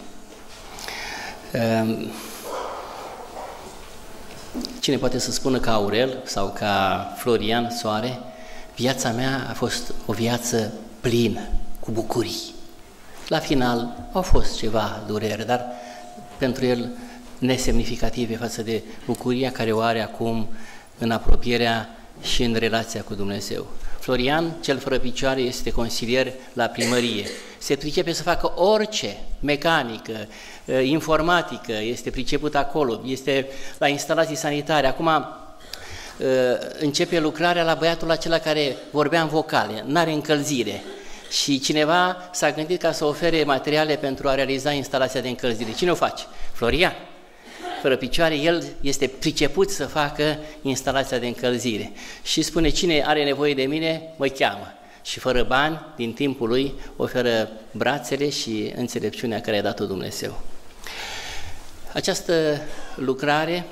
Cine poate să spună ca Aurel sau ca Florian Soare, viața mea a fost o viață plină, cu bucurii. La final au fost ceva dureri, dar pentru el nesemnificative față de bucuria care o are acum în apropierea și în relația cu Dumnezeu. Florian, cel fără picioare, este consilier la primărie. Se pricepe să facă orice, mecanică, informatică, este priceput acolo, este la instalații sanitare. Acum începe lucrarea la băiatul acela care vorbea în vocale, n-are încălzire. Și cineva s-a gândit ca să ofere materiale pentru a realiza instalația de încălzire. Cine o face? Florian. Fără picioare, el este priceput să facă instalația de încălzire. Și spune, cine are nevoie de mine, mă cheamă. Și fără bani, din timpul lui, oferă brațele și înțelepciunea care a dat-o Dumnezeu. Această lucrare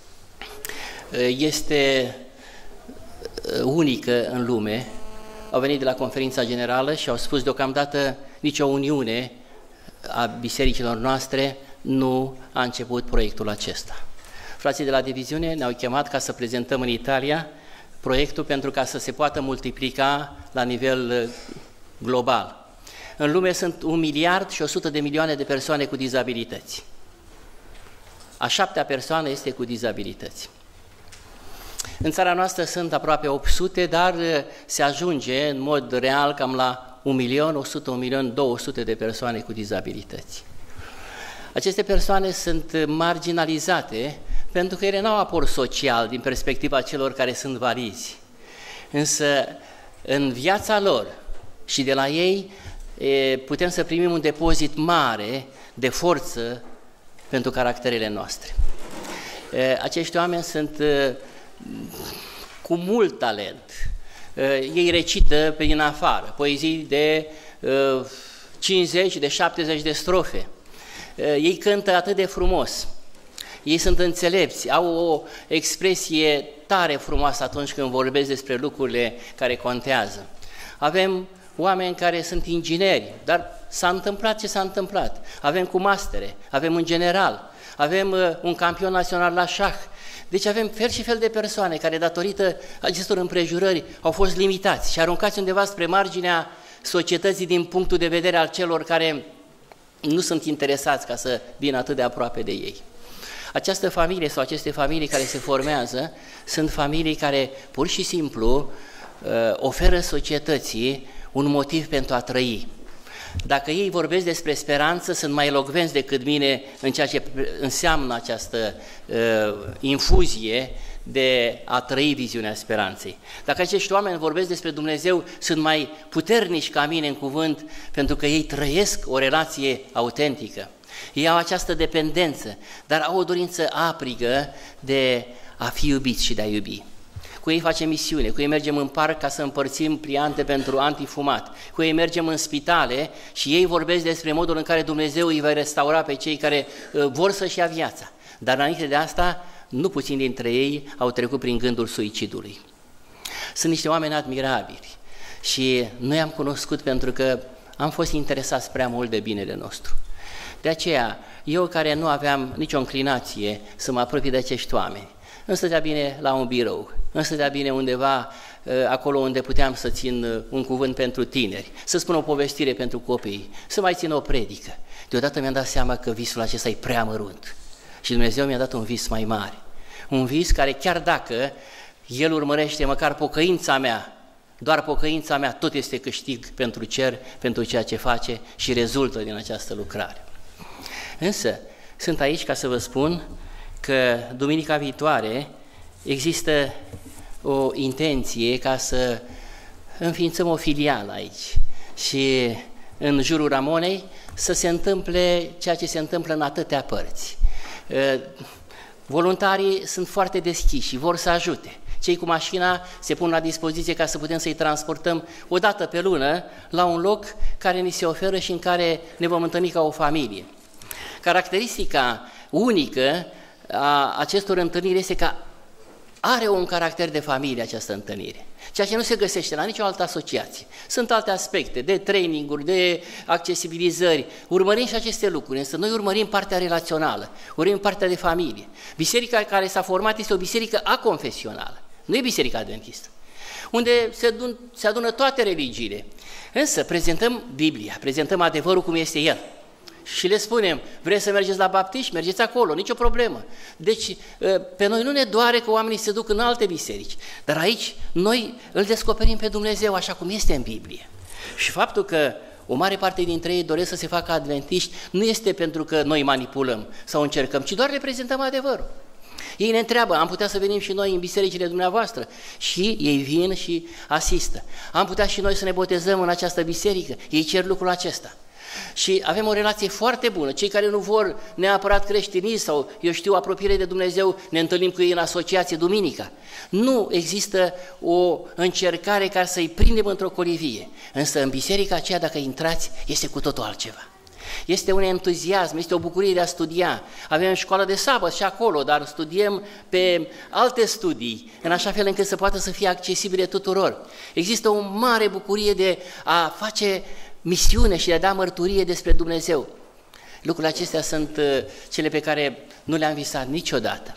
este unică în lume. Au venit de la conferința generală și au spus deocamdată nicio uniune a bisericilor noastre nu a început proiectul acesta. Frații de la diviziune ne-au chemat ca să prezentăm în Italia proiectul pentru ca să se poată multiplica la nivel global. În lume sunt un miliard și o sută de milioane de persoane cu dizabilități. A șaptea persoană este cu dizabilități. În țara noastră sunt aproape opt sute, dar se ajunge în mod real cam la un milion o sută, un milion două sute de persoane cu dizabilități. Aceste persoane sunt marginalizate pentru că ele n-au aport social din perspectiva celor care sunt valizi. Însă în viața lor și de la ei putem să primim un depozit mare de forță pentru caracterele noastre. Acești oameni sunt cu mult talent. Ei recită pe din afară, poezii de cincizeci, de șaptezeci de strofe. Ei cântă atât de frumos. Ei sunt înțelepți, au o expresie tare frumoasă atunci când vorbesc despre lucrurile care contează. Avem oameni care sunt ingineri, dar s-a întâmplat ce s-a întâmplat. Avem cu mastere, avem un general, avem un campion național la șah. Deci avem fel și fel de persoane care, datorită acestor împrejurări, au fost limitați și aruncați undeva spre marginea societății din punctul de vedere al celor care nu sunt interesați ca să vină atât de aproape de ei. Această familie sau aceste familii care se formează sunt familii care pur și simplu oferă societății un motiv pentru a trăi. Dacă ei vorbesc despre speranță, sunt mai elocvenți decât mine în ceea ce înseamnă această uh, infuzie de a trăi viziunea speranței. Dacă acești oameni vorbesc despre Dumnezeu, sunt mai puternici ca mine în cuvânt, pentru că ei trăiesc o relație autentică. Ei au această dependență, dar au o dorință aprigă de a fi iubiți și de a iubi. Cu ei facem misiune, cu ei mergem în parc ca să împărțim pliante pentru antifumat, cu ei mergem în spitale și ei vorbesc despre modul în care Dumnezeu îi va restaura pe cei care vor să-și ia viața. Dar înainte de asta, nu puțini dintre ei au trecut prin gândul suicidului. Sunt niște oameni admirabili și noi am cunoscut pentru că am fost interesați prea mult de binele nostru. De aceea, eu care nu aveam nicio înclinație să mă apropii de acești oameni, îmi stătea bine la un birou, îmi stătea bine undeva acolo unde puteam să țin un cuvânt pentru tineri, să spun o povestire pentru copii, să mai țin o predică. Deodată mi-am dat seama că visul acesta e prea mărunt și Dumnezeu mi-a dat un vis mai mare. Un vis care chiar dacă El urmărește măcar pocăința mea, doar pocăința mea, tot este câștig pentru cer, pentru ceea ce face și rezultă din această lucrare. Însă, sunt aici ca să vă spun că duminica viitoare există o intenție ca să înființăm o filială aici și în jurul Ramonei să se întâmple ceea ce se întâmplă în atâtea părți. Voluntarii sunt foarte deschiși și vor să ajute. Cei cu mașina se pun la dispoziție ca să putem să-i transportăm o dată pe lună la un loc care ni se oferă și în care ne vom întâlni ca o familie. Caracteristica unică a acestor întâlniri este că are un caracter de familie această întâlnire, ceea ce nu se găsește la nicio altă asociație. Sunt alte aspecte, de traininguri, de accesibilizări, urmărim și aceste lucruri, însă noi urmărim partea relațională, urmărim partea de familie. Biserica care s-a format este o biserică aconfesională, nu e biserica adventistă, unde se adun, se adună toate religiile, însă prezentăm Biblia, prezentăm adevărul cum este el. Și le spunem, vreți să mergeți la baptiști? Mergeți acolo, nicio problemă. Deci, pe noi nu ne doare că oamenii se duc în alte biserici, dar aici noi îl descoperim pe Dumnezeu așa cum este în Biblie. Și faptul că o mare parte dintre ei doresc să se facă adventiști nu este pentru că noi manipulăm sau încercăm, ci doar reprezentăm adevărul. Ei ne întreabă, am putea să venim și noi în bisericile dumneavoastră? Și ei vin și asistă. Am putea și noi să ne botezăm în această biserică? Ei cer lucrul acesta. Și avem o relație foarte bună. Cei care nu vor neapărat creștinism sau, eu știu, apropiere de Dumnezeu, ne întâlnim cu ei în asociație duminica. Nu există o încercare ca să-i prindem într-o colivie. Însă în biserica aceea, dacă intrați, este cu totul altceva. Este un entuziasm, este o bucurie de a studia. Avem școală de sabat și acolo, dar studiem pe alte studii, în așa fel încât să poată să fie accesibile tuturor. Există o mare bucurie de a face misiune și de a da mărturie despre Dumnezeu. Lucrurile acestea sunt cele pe care nu le-am visat niciodată.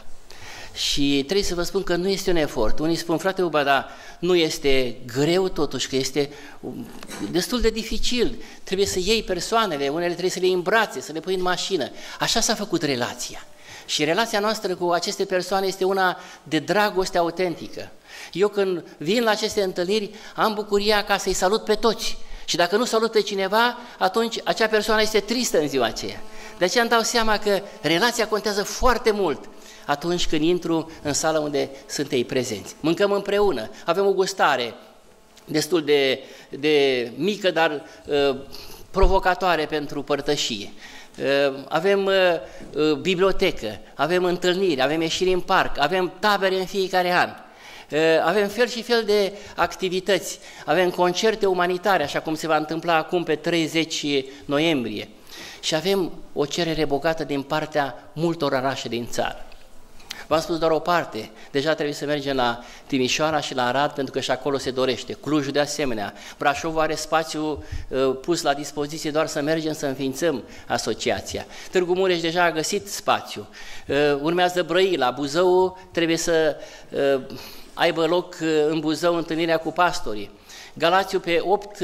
Și trebuie să vă spun că nu este un efort. Unii spun, frate Uba, dar nu este greu totuși, că este destul de dificil. Trebuie să iei persoanele, unele trebuie să le iei în brațe, să le pui în mașină. Așa s-a făcut relația. Și relația noastră cu aceste persoane este una de dragoste autentică. Eu când vin la aceste întâlniri am bucuria ca să-i salut pe toți. Și dacă nu salut pe cineva, atunci acea persoană este tristă în ziua aceea. De aceea îmi dau seama că relația contează foarte mult atunci când intru în sala unde sunt ei prezenți. Mâncăm împreună, avem o gustare destul de, de mică, dar uh, provocatoare pentru părtășie. Uh, avem uh, bibliotecă, avem întâlniri, avem ieșiri în parc, avem tabere în fiecare an. Avem fel și fel de activități, avem concerte umanitare, așa cum se va întâmpla acum pe treizeci noiembrie, și avem o cerere bogată din partea multor orașe din țară. V-am spus doar o parte, deja trebuie să mergem la Timișoara și la Arad, pentru că și acolo se dorește, Clujul de asemenea, Brașovul are spațiu uh, pus la dispoziție doar să mergem să înființăm asociația. Târgu Mureș deja a găsit spațiu, uh, urmează Brăila, Buzău trebuie să uh, aibă loc în Buzău întâlnirea cu pastorii. Galațiu pe opt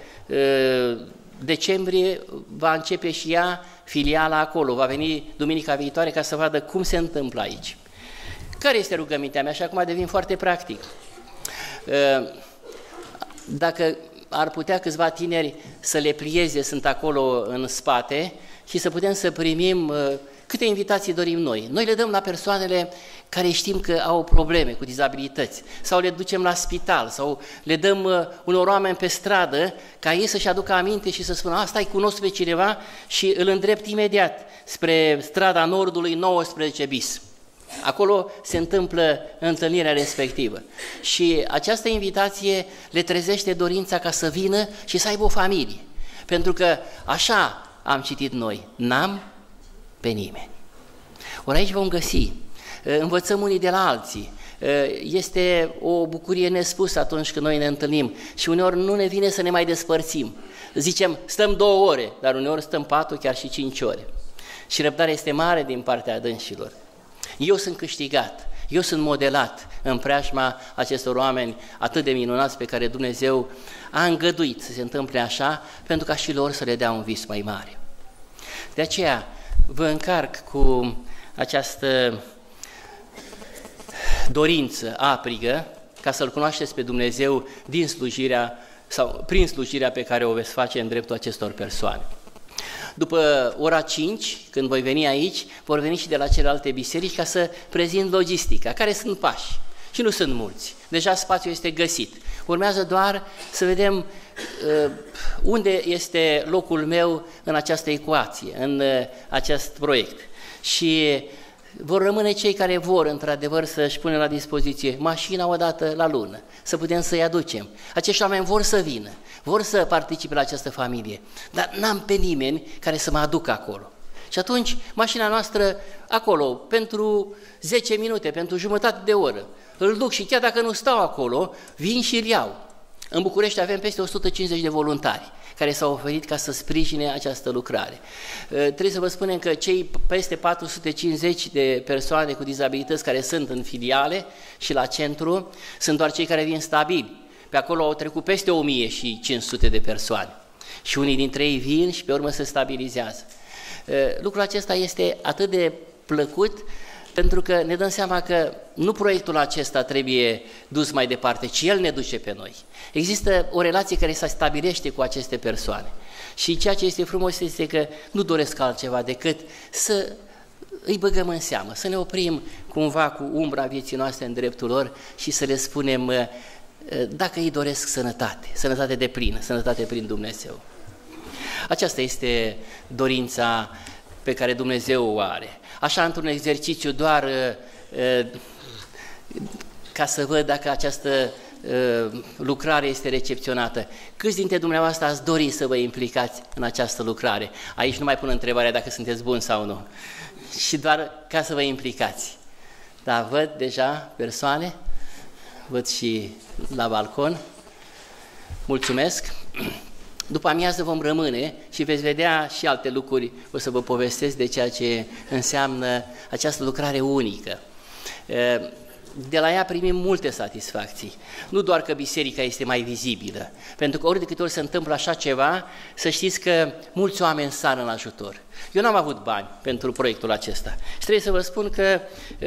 decembrie va începe și ea filiala acolo, va veni duminica viitoare ca să vadă cum se întâmplă aici. Care este rugămintea mea? Și acum devin foarte practic. Dacă ar putea câțiva tineri să le plieze, sunt acolo în spate, și să putem să primim câte invitații dorim noi. Noi le dăm la persoanele care știm că au probleme cu dizabilități, sau le ducem la spital, sau le dăm uh, unor oameni pe stradă ca ei să-și aducă aminte și să spună, asta îi cunosc pe cineva, și îl îndrept imediat spre strada Nordului nouăsprezece bis. Acolo se întâmplă întâlnirea respectivă. Și această invitație le trezește dorința ca să vină și să aibă o familie. Pentru că așa am citit noi, n-am pe nimeni. Ori aici vom găsi, învățăm unii de la alții, este o bucurie nespusă atunci când noi ne întâlnim și uneori nu ne vine să ne mai despărțim. Zicem, stăm două ore, dar uneori stăm patru, chiar și cinci ore. și răbdarea este mare din partea dânșilor. Eu sunt câștigat, eu sunt modelat în preajma acestor oameni atât de minunați pe care Dumnezeu a îngăduit să se întâmple așa, pentru ca și lor să le dea un vis mai mare. De aceea vă încarc cu această dorință aprigă ca să-L cunoașteți pe Dumnezeu din slujirea sau prin slujirea pe care o veți face în dreptul acestor persoane. După ora cinci, când voi veni aici, vor veni și de la celelalte biserici ca să prezint logistica, care sunt pași și nu sunt mulți. Deja spațiul este găsit. Urmează doar să vedem uh, unde este locul meu în această ecuație, în uh, acest proiect. Și vor rămâne cei care vor, într-adevăr, să-și pună la dispoziție mașina odată la lună, să putem să-i aducem. Acești oameni vor să vină, vor să participe la această familie, dar n-am pe nimeni care să mă aducă acolo. Și atunci, mașina noastră acolo, pentru zece minute, pentru jumătate de oră, îl duc și chiar dacă nu stau acolo, vin și îl iau. În București avem peste o sută cincizeci de voluntari care s-au oferit ca să sprijine această lucrare. Trebuie să vă spunem că cei peste patru sute cincizeci de persoane cu dizabilități care sunt în filiale și la centru sunt doar cei care vin stabili. Pe acolo au trecut peste o mie cinci sute de persoane și unii dintre ei vin și pe urmă se stabilizează. Lucrul acesta este atât de plăcut pentru că ne dăm seama că nu proiectul acesta trebuie dus mai departe, ci el ne duce pe noi. Există o relație care se stabilește cu aceste persoane și ceea ce este frumos este că nu doresc altceva decât să îi băgăm în seamă, să ne oprim cumva cu umbra vieții noastre în dreptul lor și să le spunem dacă îi doresc sănătate, sănătate deplină, sănătate prin Dumnezeu. Aceasta este dorința pe care Dumnezeu o are. Așa, într-un exercițiu doar uh, ca să văd dacă această uh, lucrare este recepționată. Câți dintre dumneavoastră ați dori să vă implicați în această lucrare? Aici nu mai pun întrebarea dacă sunteți buni sau nu. Și doar ca să vă implicați. Da, văd deja persoane, văd și la balcon. Mulțumesc! După amiază vom rămâne și veți vedea și alte lucruri, o să vă povestesc de ceea ce înseamnă această lucrare unică. De la ea primim multe satisfacții, nu doar că biserica este mai vizibilă, pentru că ori de câte ori se întâmplă așa ceva, să știți că mulți oameni sar în ajutor. Eu n-am avut bani pentru proiectul acesta și trebuie să vă spun că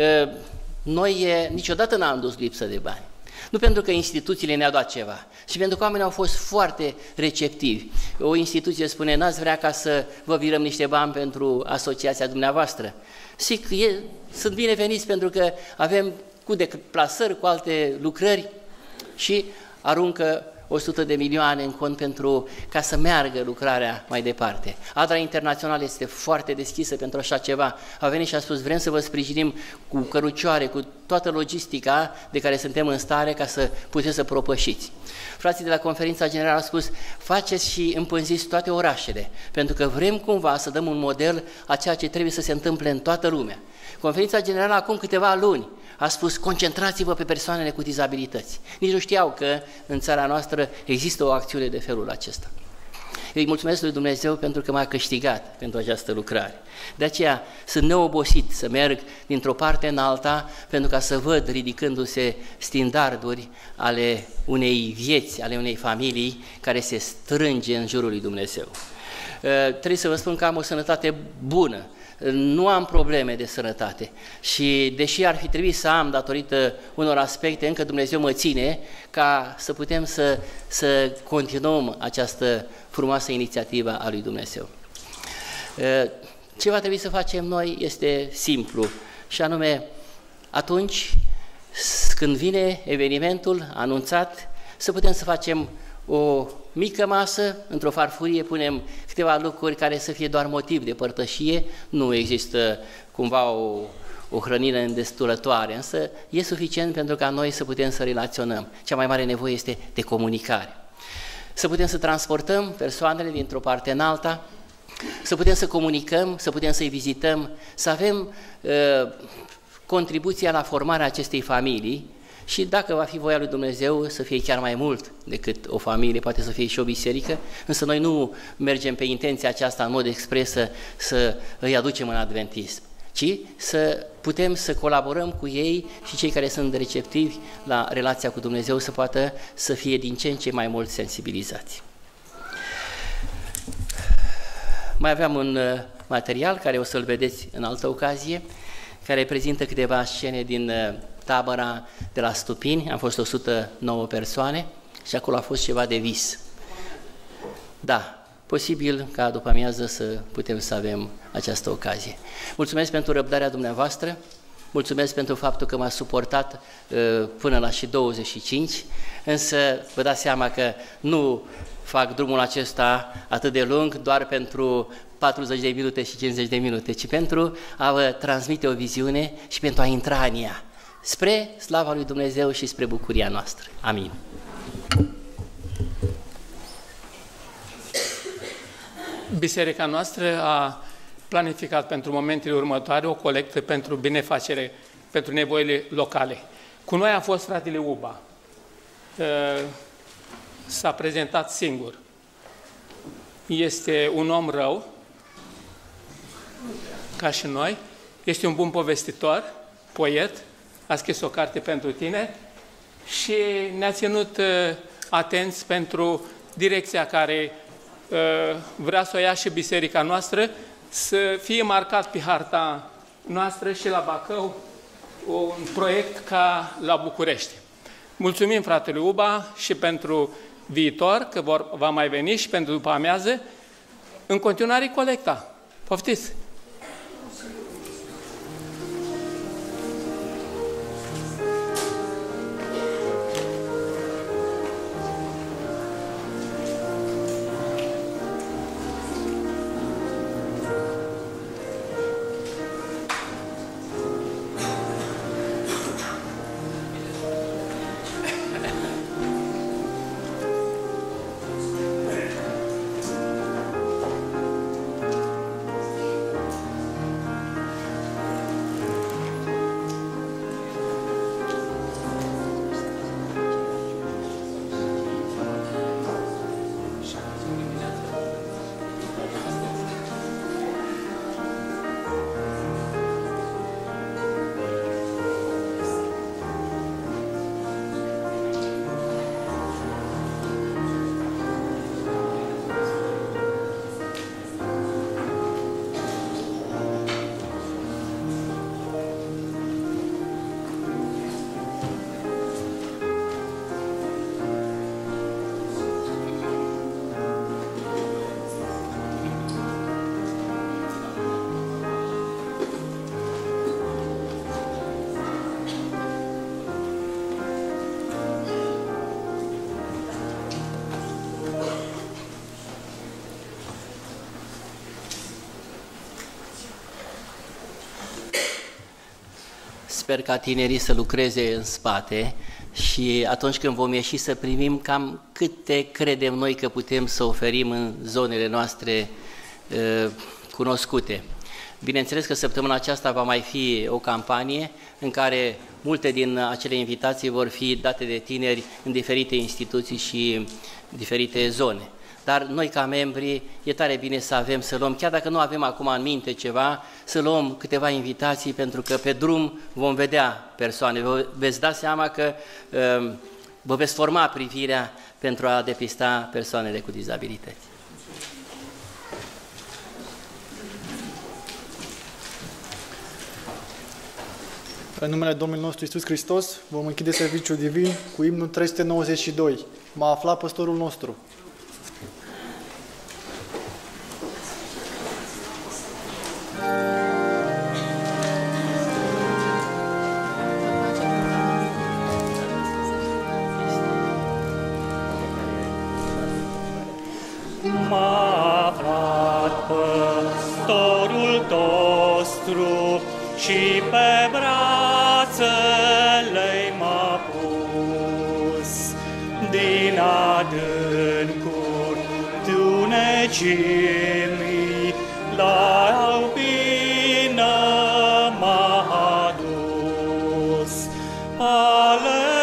noi niciodată n-am dus lipsă de bani. Nu pentru că instituțiile ne-au dat ceva, ci pentru că oamenii au fost foarte receptivi. O instituție spune, n-ați vrea ca să vă virăm niște bani pentru asociația dumneavoastră? Zic, e, sunt bineveniți pentru că avem cu deplasări, cu alte lucrări și aruncă o sută de milioane în cont pentru ca să meargă lucrarea mai departe. Adra Internațională este foarte deschisă pentru așa ceva. A venit și a spus, vrem să vă sprijinim cu cărucioare, cu toată logistica de care suntem în stare ca să puteți să propășiți. Frații de la Conferința Generală au spus, faceți și împânziți toate orașele, pentru că vrem cumva să dăm un model a ceea ce trebuie să se întâmple în toată lumea. Conferința Generală acum câteva luni a spus, concentrați-vă pe persoanele cu dizabilități. Nici nu știau că în țara noastră există o acțiune de felul acesta. Eu îi mulțumesc lui Dumnezeu pentru că m-a câștigat pentru această lucrare. De aceea sunt neobosit să merg dintr-o parte în alta pentru ca să văd ridicându-se standarduri ale unei vieți, ale unei familii care se strânge în jurul lui Dumnezeu. Trebuie să vă spun că am o sănătate bună. Nu am probleme de sănătate și deși ar fi trebuit să am datorită unor aspecte, încă Dumnezeu mă ține ca să putem să, să continuăm această frumoasă inițiativă a lui Dumnezeu. Ce va trebui să facem noi este simplu și anume atunci când vine evenimentul anunțat să putem să facem o mică masă, într-o farfurie punem câteva lucruri care să fie doar motiv de părtășie, nu există cumva o, o hrănire îndestulătoare, însă e suficient pentru ca noi să putem să relaționăm. Cea mai mare nevoie este de comunicare. Să putem să transportăm persoanele dintr-o parte în alta, să putem să comunicăm, să putem să-i vizităm, să avem uh, contribuția la formarea acestei familii, și dacă va fi voia lui Dumnezeu să fie chiar mai mult decât o familie, poate să fie și o biserică, însă noi nu mergem pe intenția aceasta în mod expres să, să îi aducem în adventism, ci să putem să colaborăm cu ei și cei care sunt receptivi la relația cu Dumnezeu să poată să fie din ce în ce mai mult sensibilizați. Mai aveam un material care o să-l vedeți în altă ocazie, care prezintă câteva scene din tabăra de la Stupini. Am fost o sută nouă persoane și acolo a fost ceva de vis. Da, posibil ca după amiază să putem să avem această ocazie. Mulțumesc pentru răbdarea dumneavoastră, mulțumesc pentru faptul că m-a suportat uh, până la și douăzeci și cinci, însă vă dați seama că nu fac drumul acesta atât de lung doar pentru patruzeci de minute și cincizeci de minute, ci pentru a vă transmite o viziune și pentru a intra în ea, spre slava lui Dumnezeu și spre bucuria noastră. Amin. Biserica noastră a planificat pentru momentele următoare o colectă pentru binefacere, pentru nevoile locale. Cu noi a fost fratele Uba. S-a prezentat singur. Este un om rău, ca și noi, este un bun povestitor, poet, a scris o carte pentru tine și ne-a ținut atenți pentru direcția care vrea să o ia și biserica noastră, să fie marcat pe harta noastră și la Bacău un proiect ca la București. Mulțumim fratelui Uba și pentru viitor, că vor, va mai veni, și pentru după amiază. În continuare colecta. Poftiți! Sper ca tinerii să lucreze în spate și atunci când vom ieși să primim cam câte credem noi că putem să oferim în zonele noastre uh, cunoscute. Bineînțeles că săptămâna aceasta va mai fi o campanie în care multe din acele invitații vor fi date de tineri în diferite instituții și diferite zone. Dar noi ca membri e tare bine să avem, să luăm, chiar dacă nu avem acum în minte ceva, să luăm câteva invitații, pentru că pe drum vom vedea persoane, vă veți da seama că uh, vă veți forma privirea pentru a depista persoanele cu dizabilități. În numele Domnului nostru Iisus Hristos vom închide serviciul divin cu imnul trei sute nouăzeci și doi. M-a aflat păstorul nostru. M-a aflat păstorul nostru și pe brațele m-a pus din adâncuri tunecimii, la albină m-a adus. Ale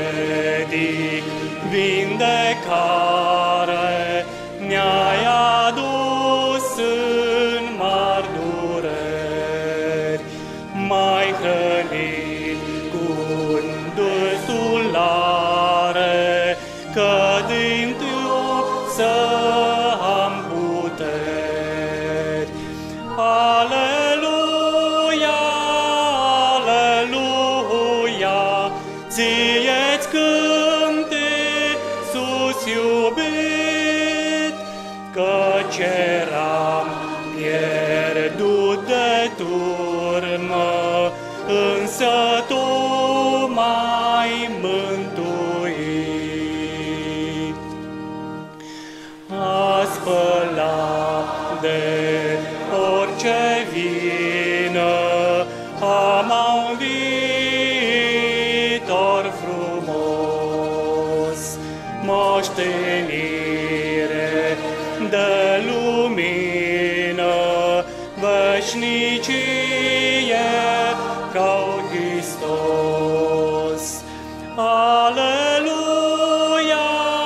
dovedi vindecare, ne-ai adus în mari dureri, m-ai hrănit cu îndulsulare, că din tine să am puteri. Aleluia, aleluia, ție-ți cânte, Iisus iubit, căci eram pierdut de turmă, însă Tu m-ai mântuit. A spălat de orice vină, am un viitor frumos, moștenire de lumină, veșnicie ca Hristos. Aleluia,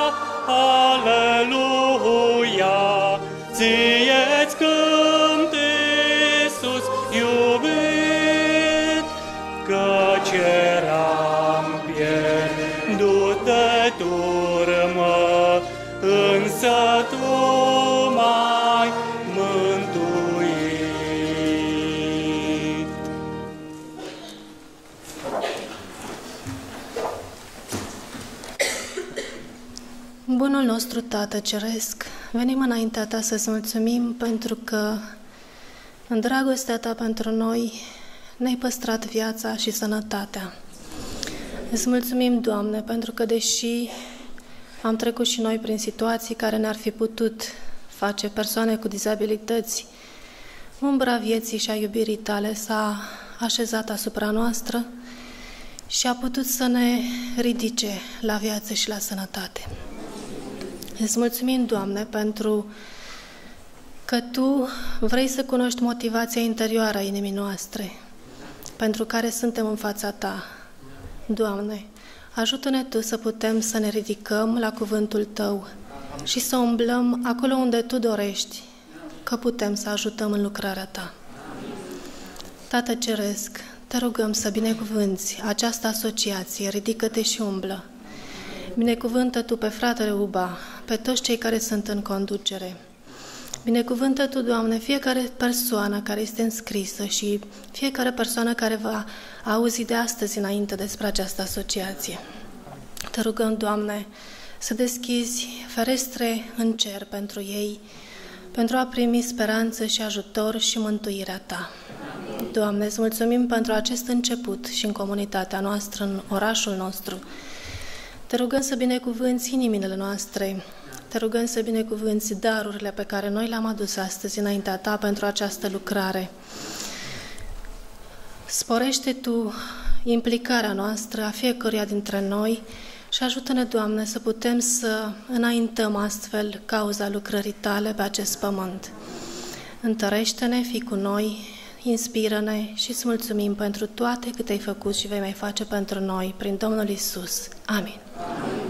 aleluia, ție-ți cânt, Iisus iubit, căci eram pierdut de turmă, însă Tu m-ai mântuit. Bunul nostru Tată Ceresc, venim înaintea Ta să-ți mulțumim pentru că în dragostea Ta pentru noi ne-ai păstrat viața și sănătatea. Îți mulțumim, Doamne, pentru că deși am trecut și noi prin situații care ne-ar fi putut face persoane cu dizabilități, umbra vieții și a iubirii Tale s-a așezat asupra noastră și a putut să ne ridice la viață și la sănătate. Îți mulțumim, Doamne, pentru că Tu vrei să cunoști motivația interioară a inimii noastre, pentru care suntem în fața Ta. Doamne, ajută-ne Tu să putem să ne ridicăm la cuvântul Tău și să umblăm acolo unde Tu dorești, că putem să ajutăm în lucrarea Ta. Tată Ceresc, Te rugăm să binecuvânți această asociație, ridică-te și umblă. Binecuvântă Tu pe fratele Uba, pe toți cei care sunt în conducere. Binecuvântă Tu, Doamne, fiecare persoană care este înscrisă și fiecare persoană care va auzi de astăzi înainte despre această asociație. Te rugăm, Doamne, să deschizi ferestre în cer pentru ei, pentru a primi speranță și ajutor și mântuirea Ta. Doamne, îți mulțumim pentru acest început și în comunitatea noastră, în orașul nostru. Te rugăm să binecuvânți inimile noastre, te rugăm să binecuvânți darurile pe care noi le-am adus astăzi înaintea Ta pentru această lucrare. Sporește Tu implicarea noastră a fiecăruia dintre noi și ajută-ne, Doamne, să putem să înaintăm astfel cauza lucrării Tale pe acest pământ. Întărește-ne, fii cu noi, inspiră-ne și îți mulțumim pentru toate câte ai făcut și vei mai face pentru noi, prin Domnul Iisus. Amin. Amin.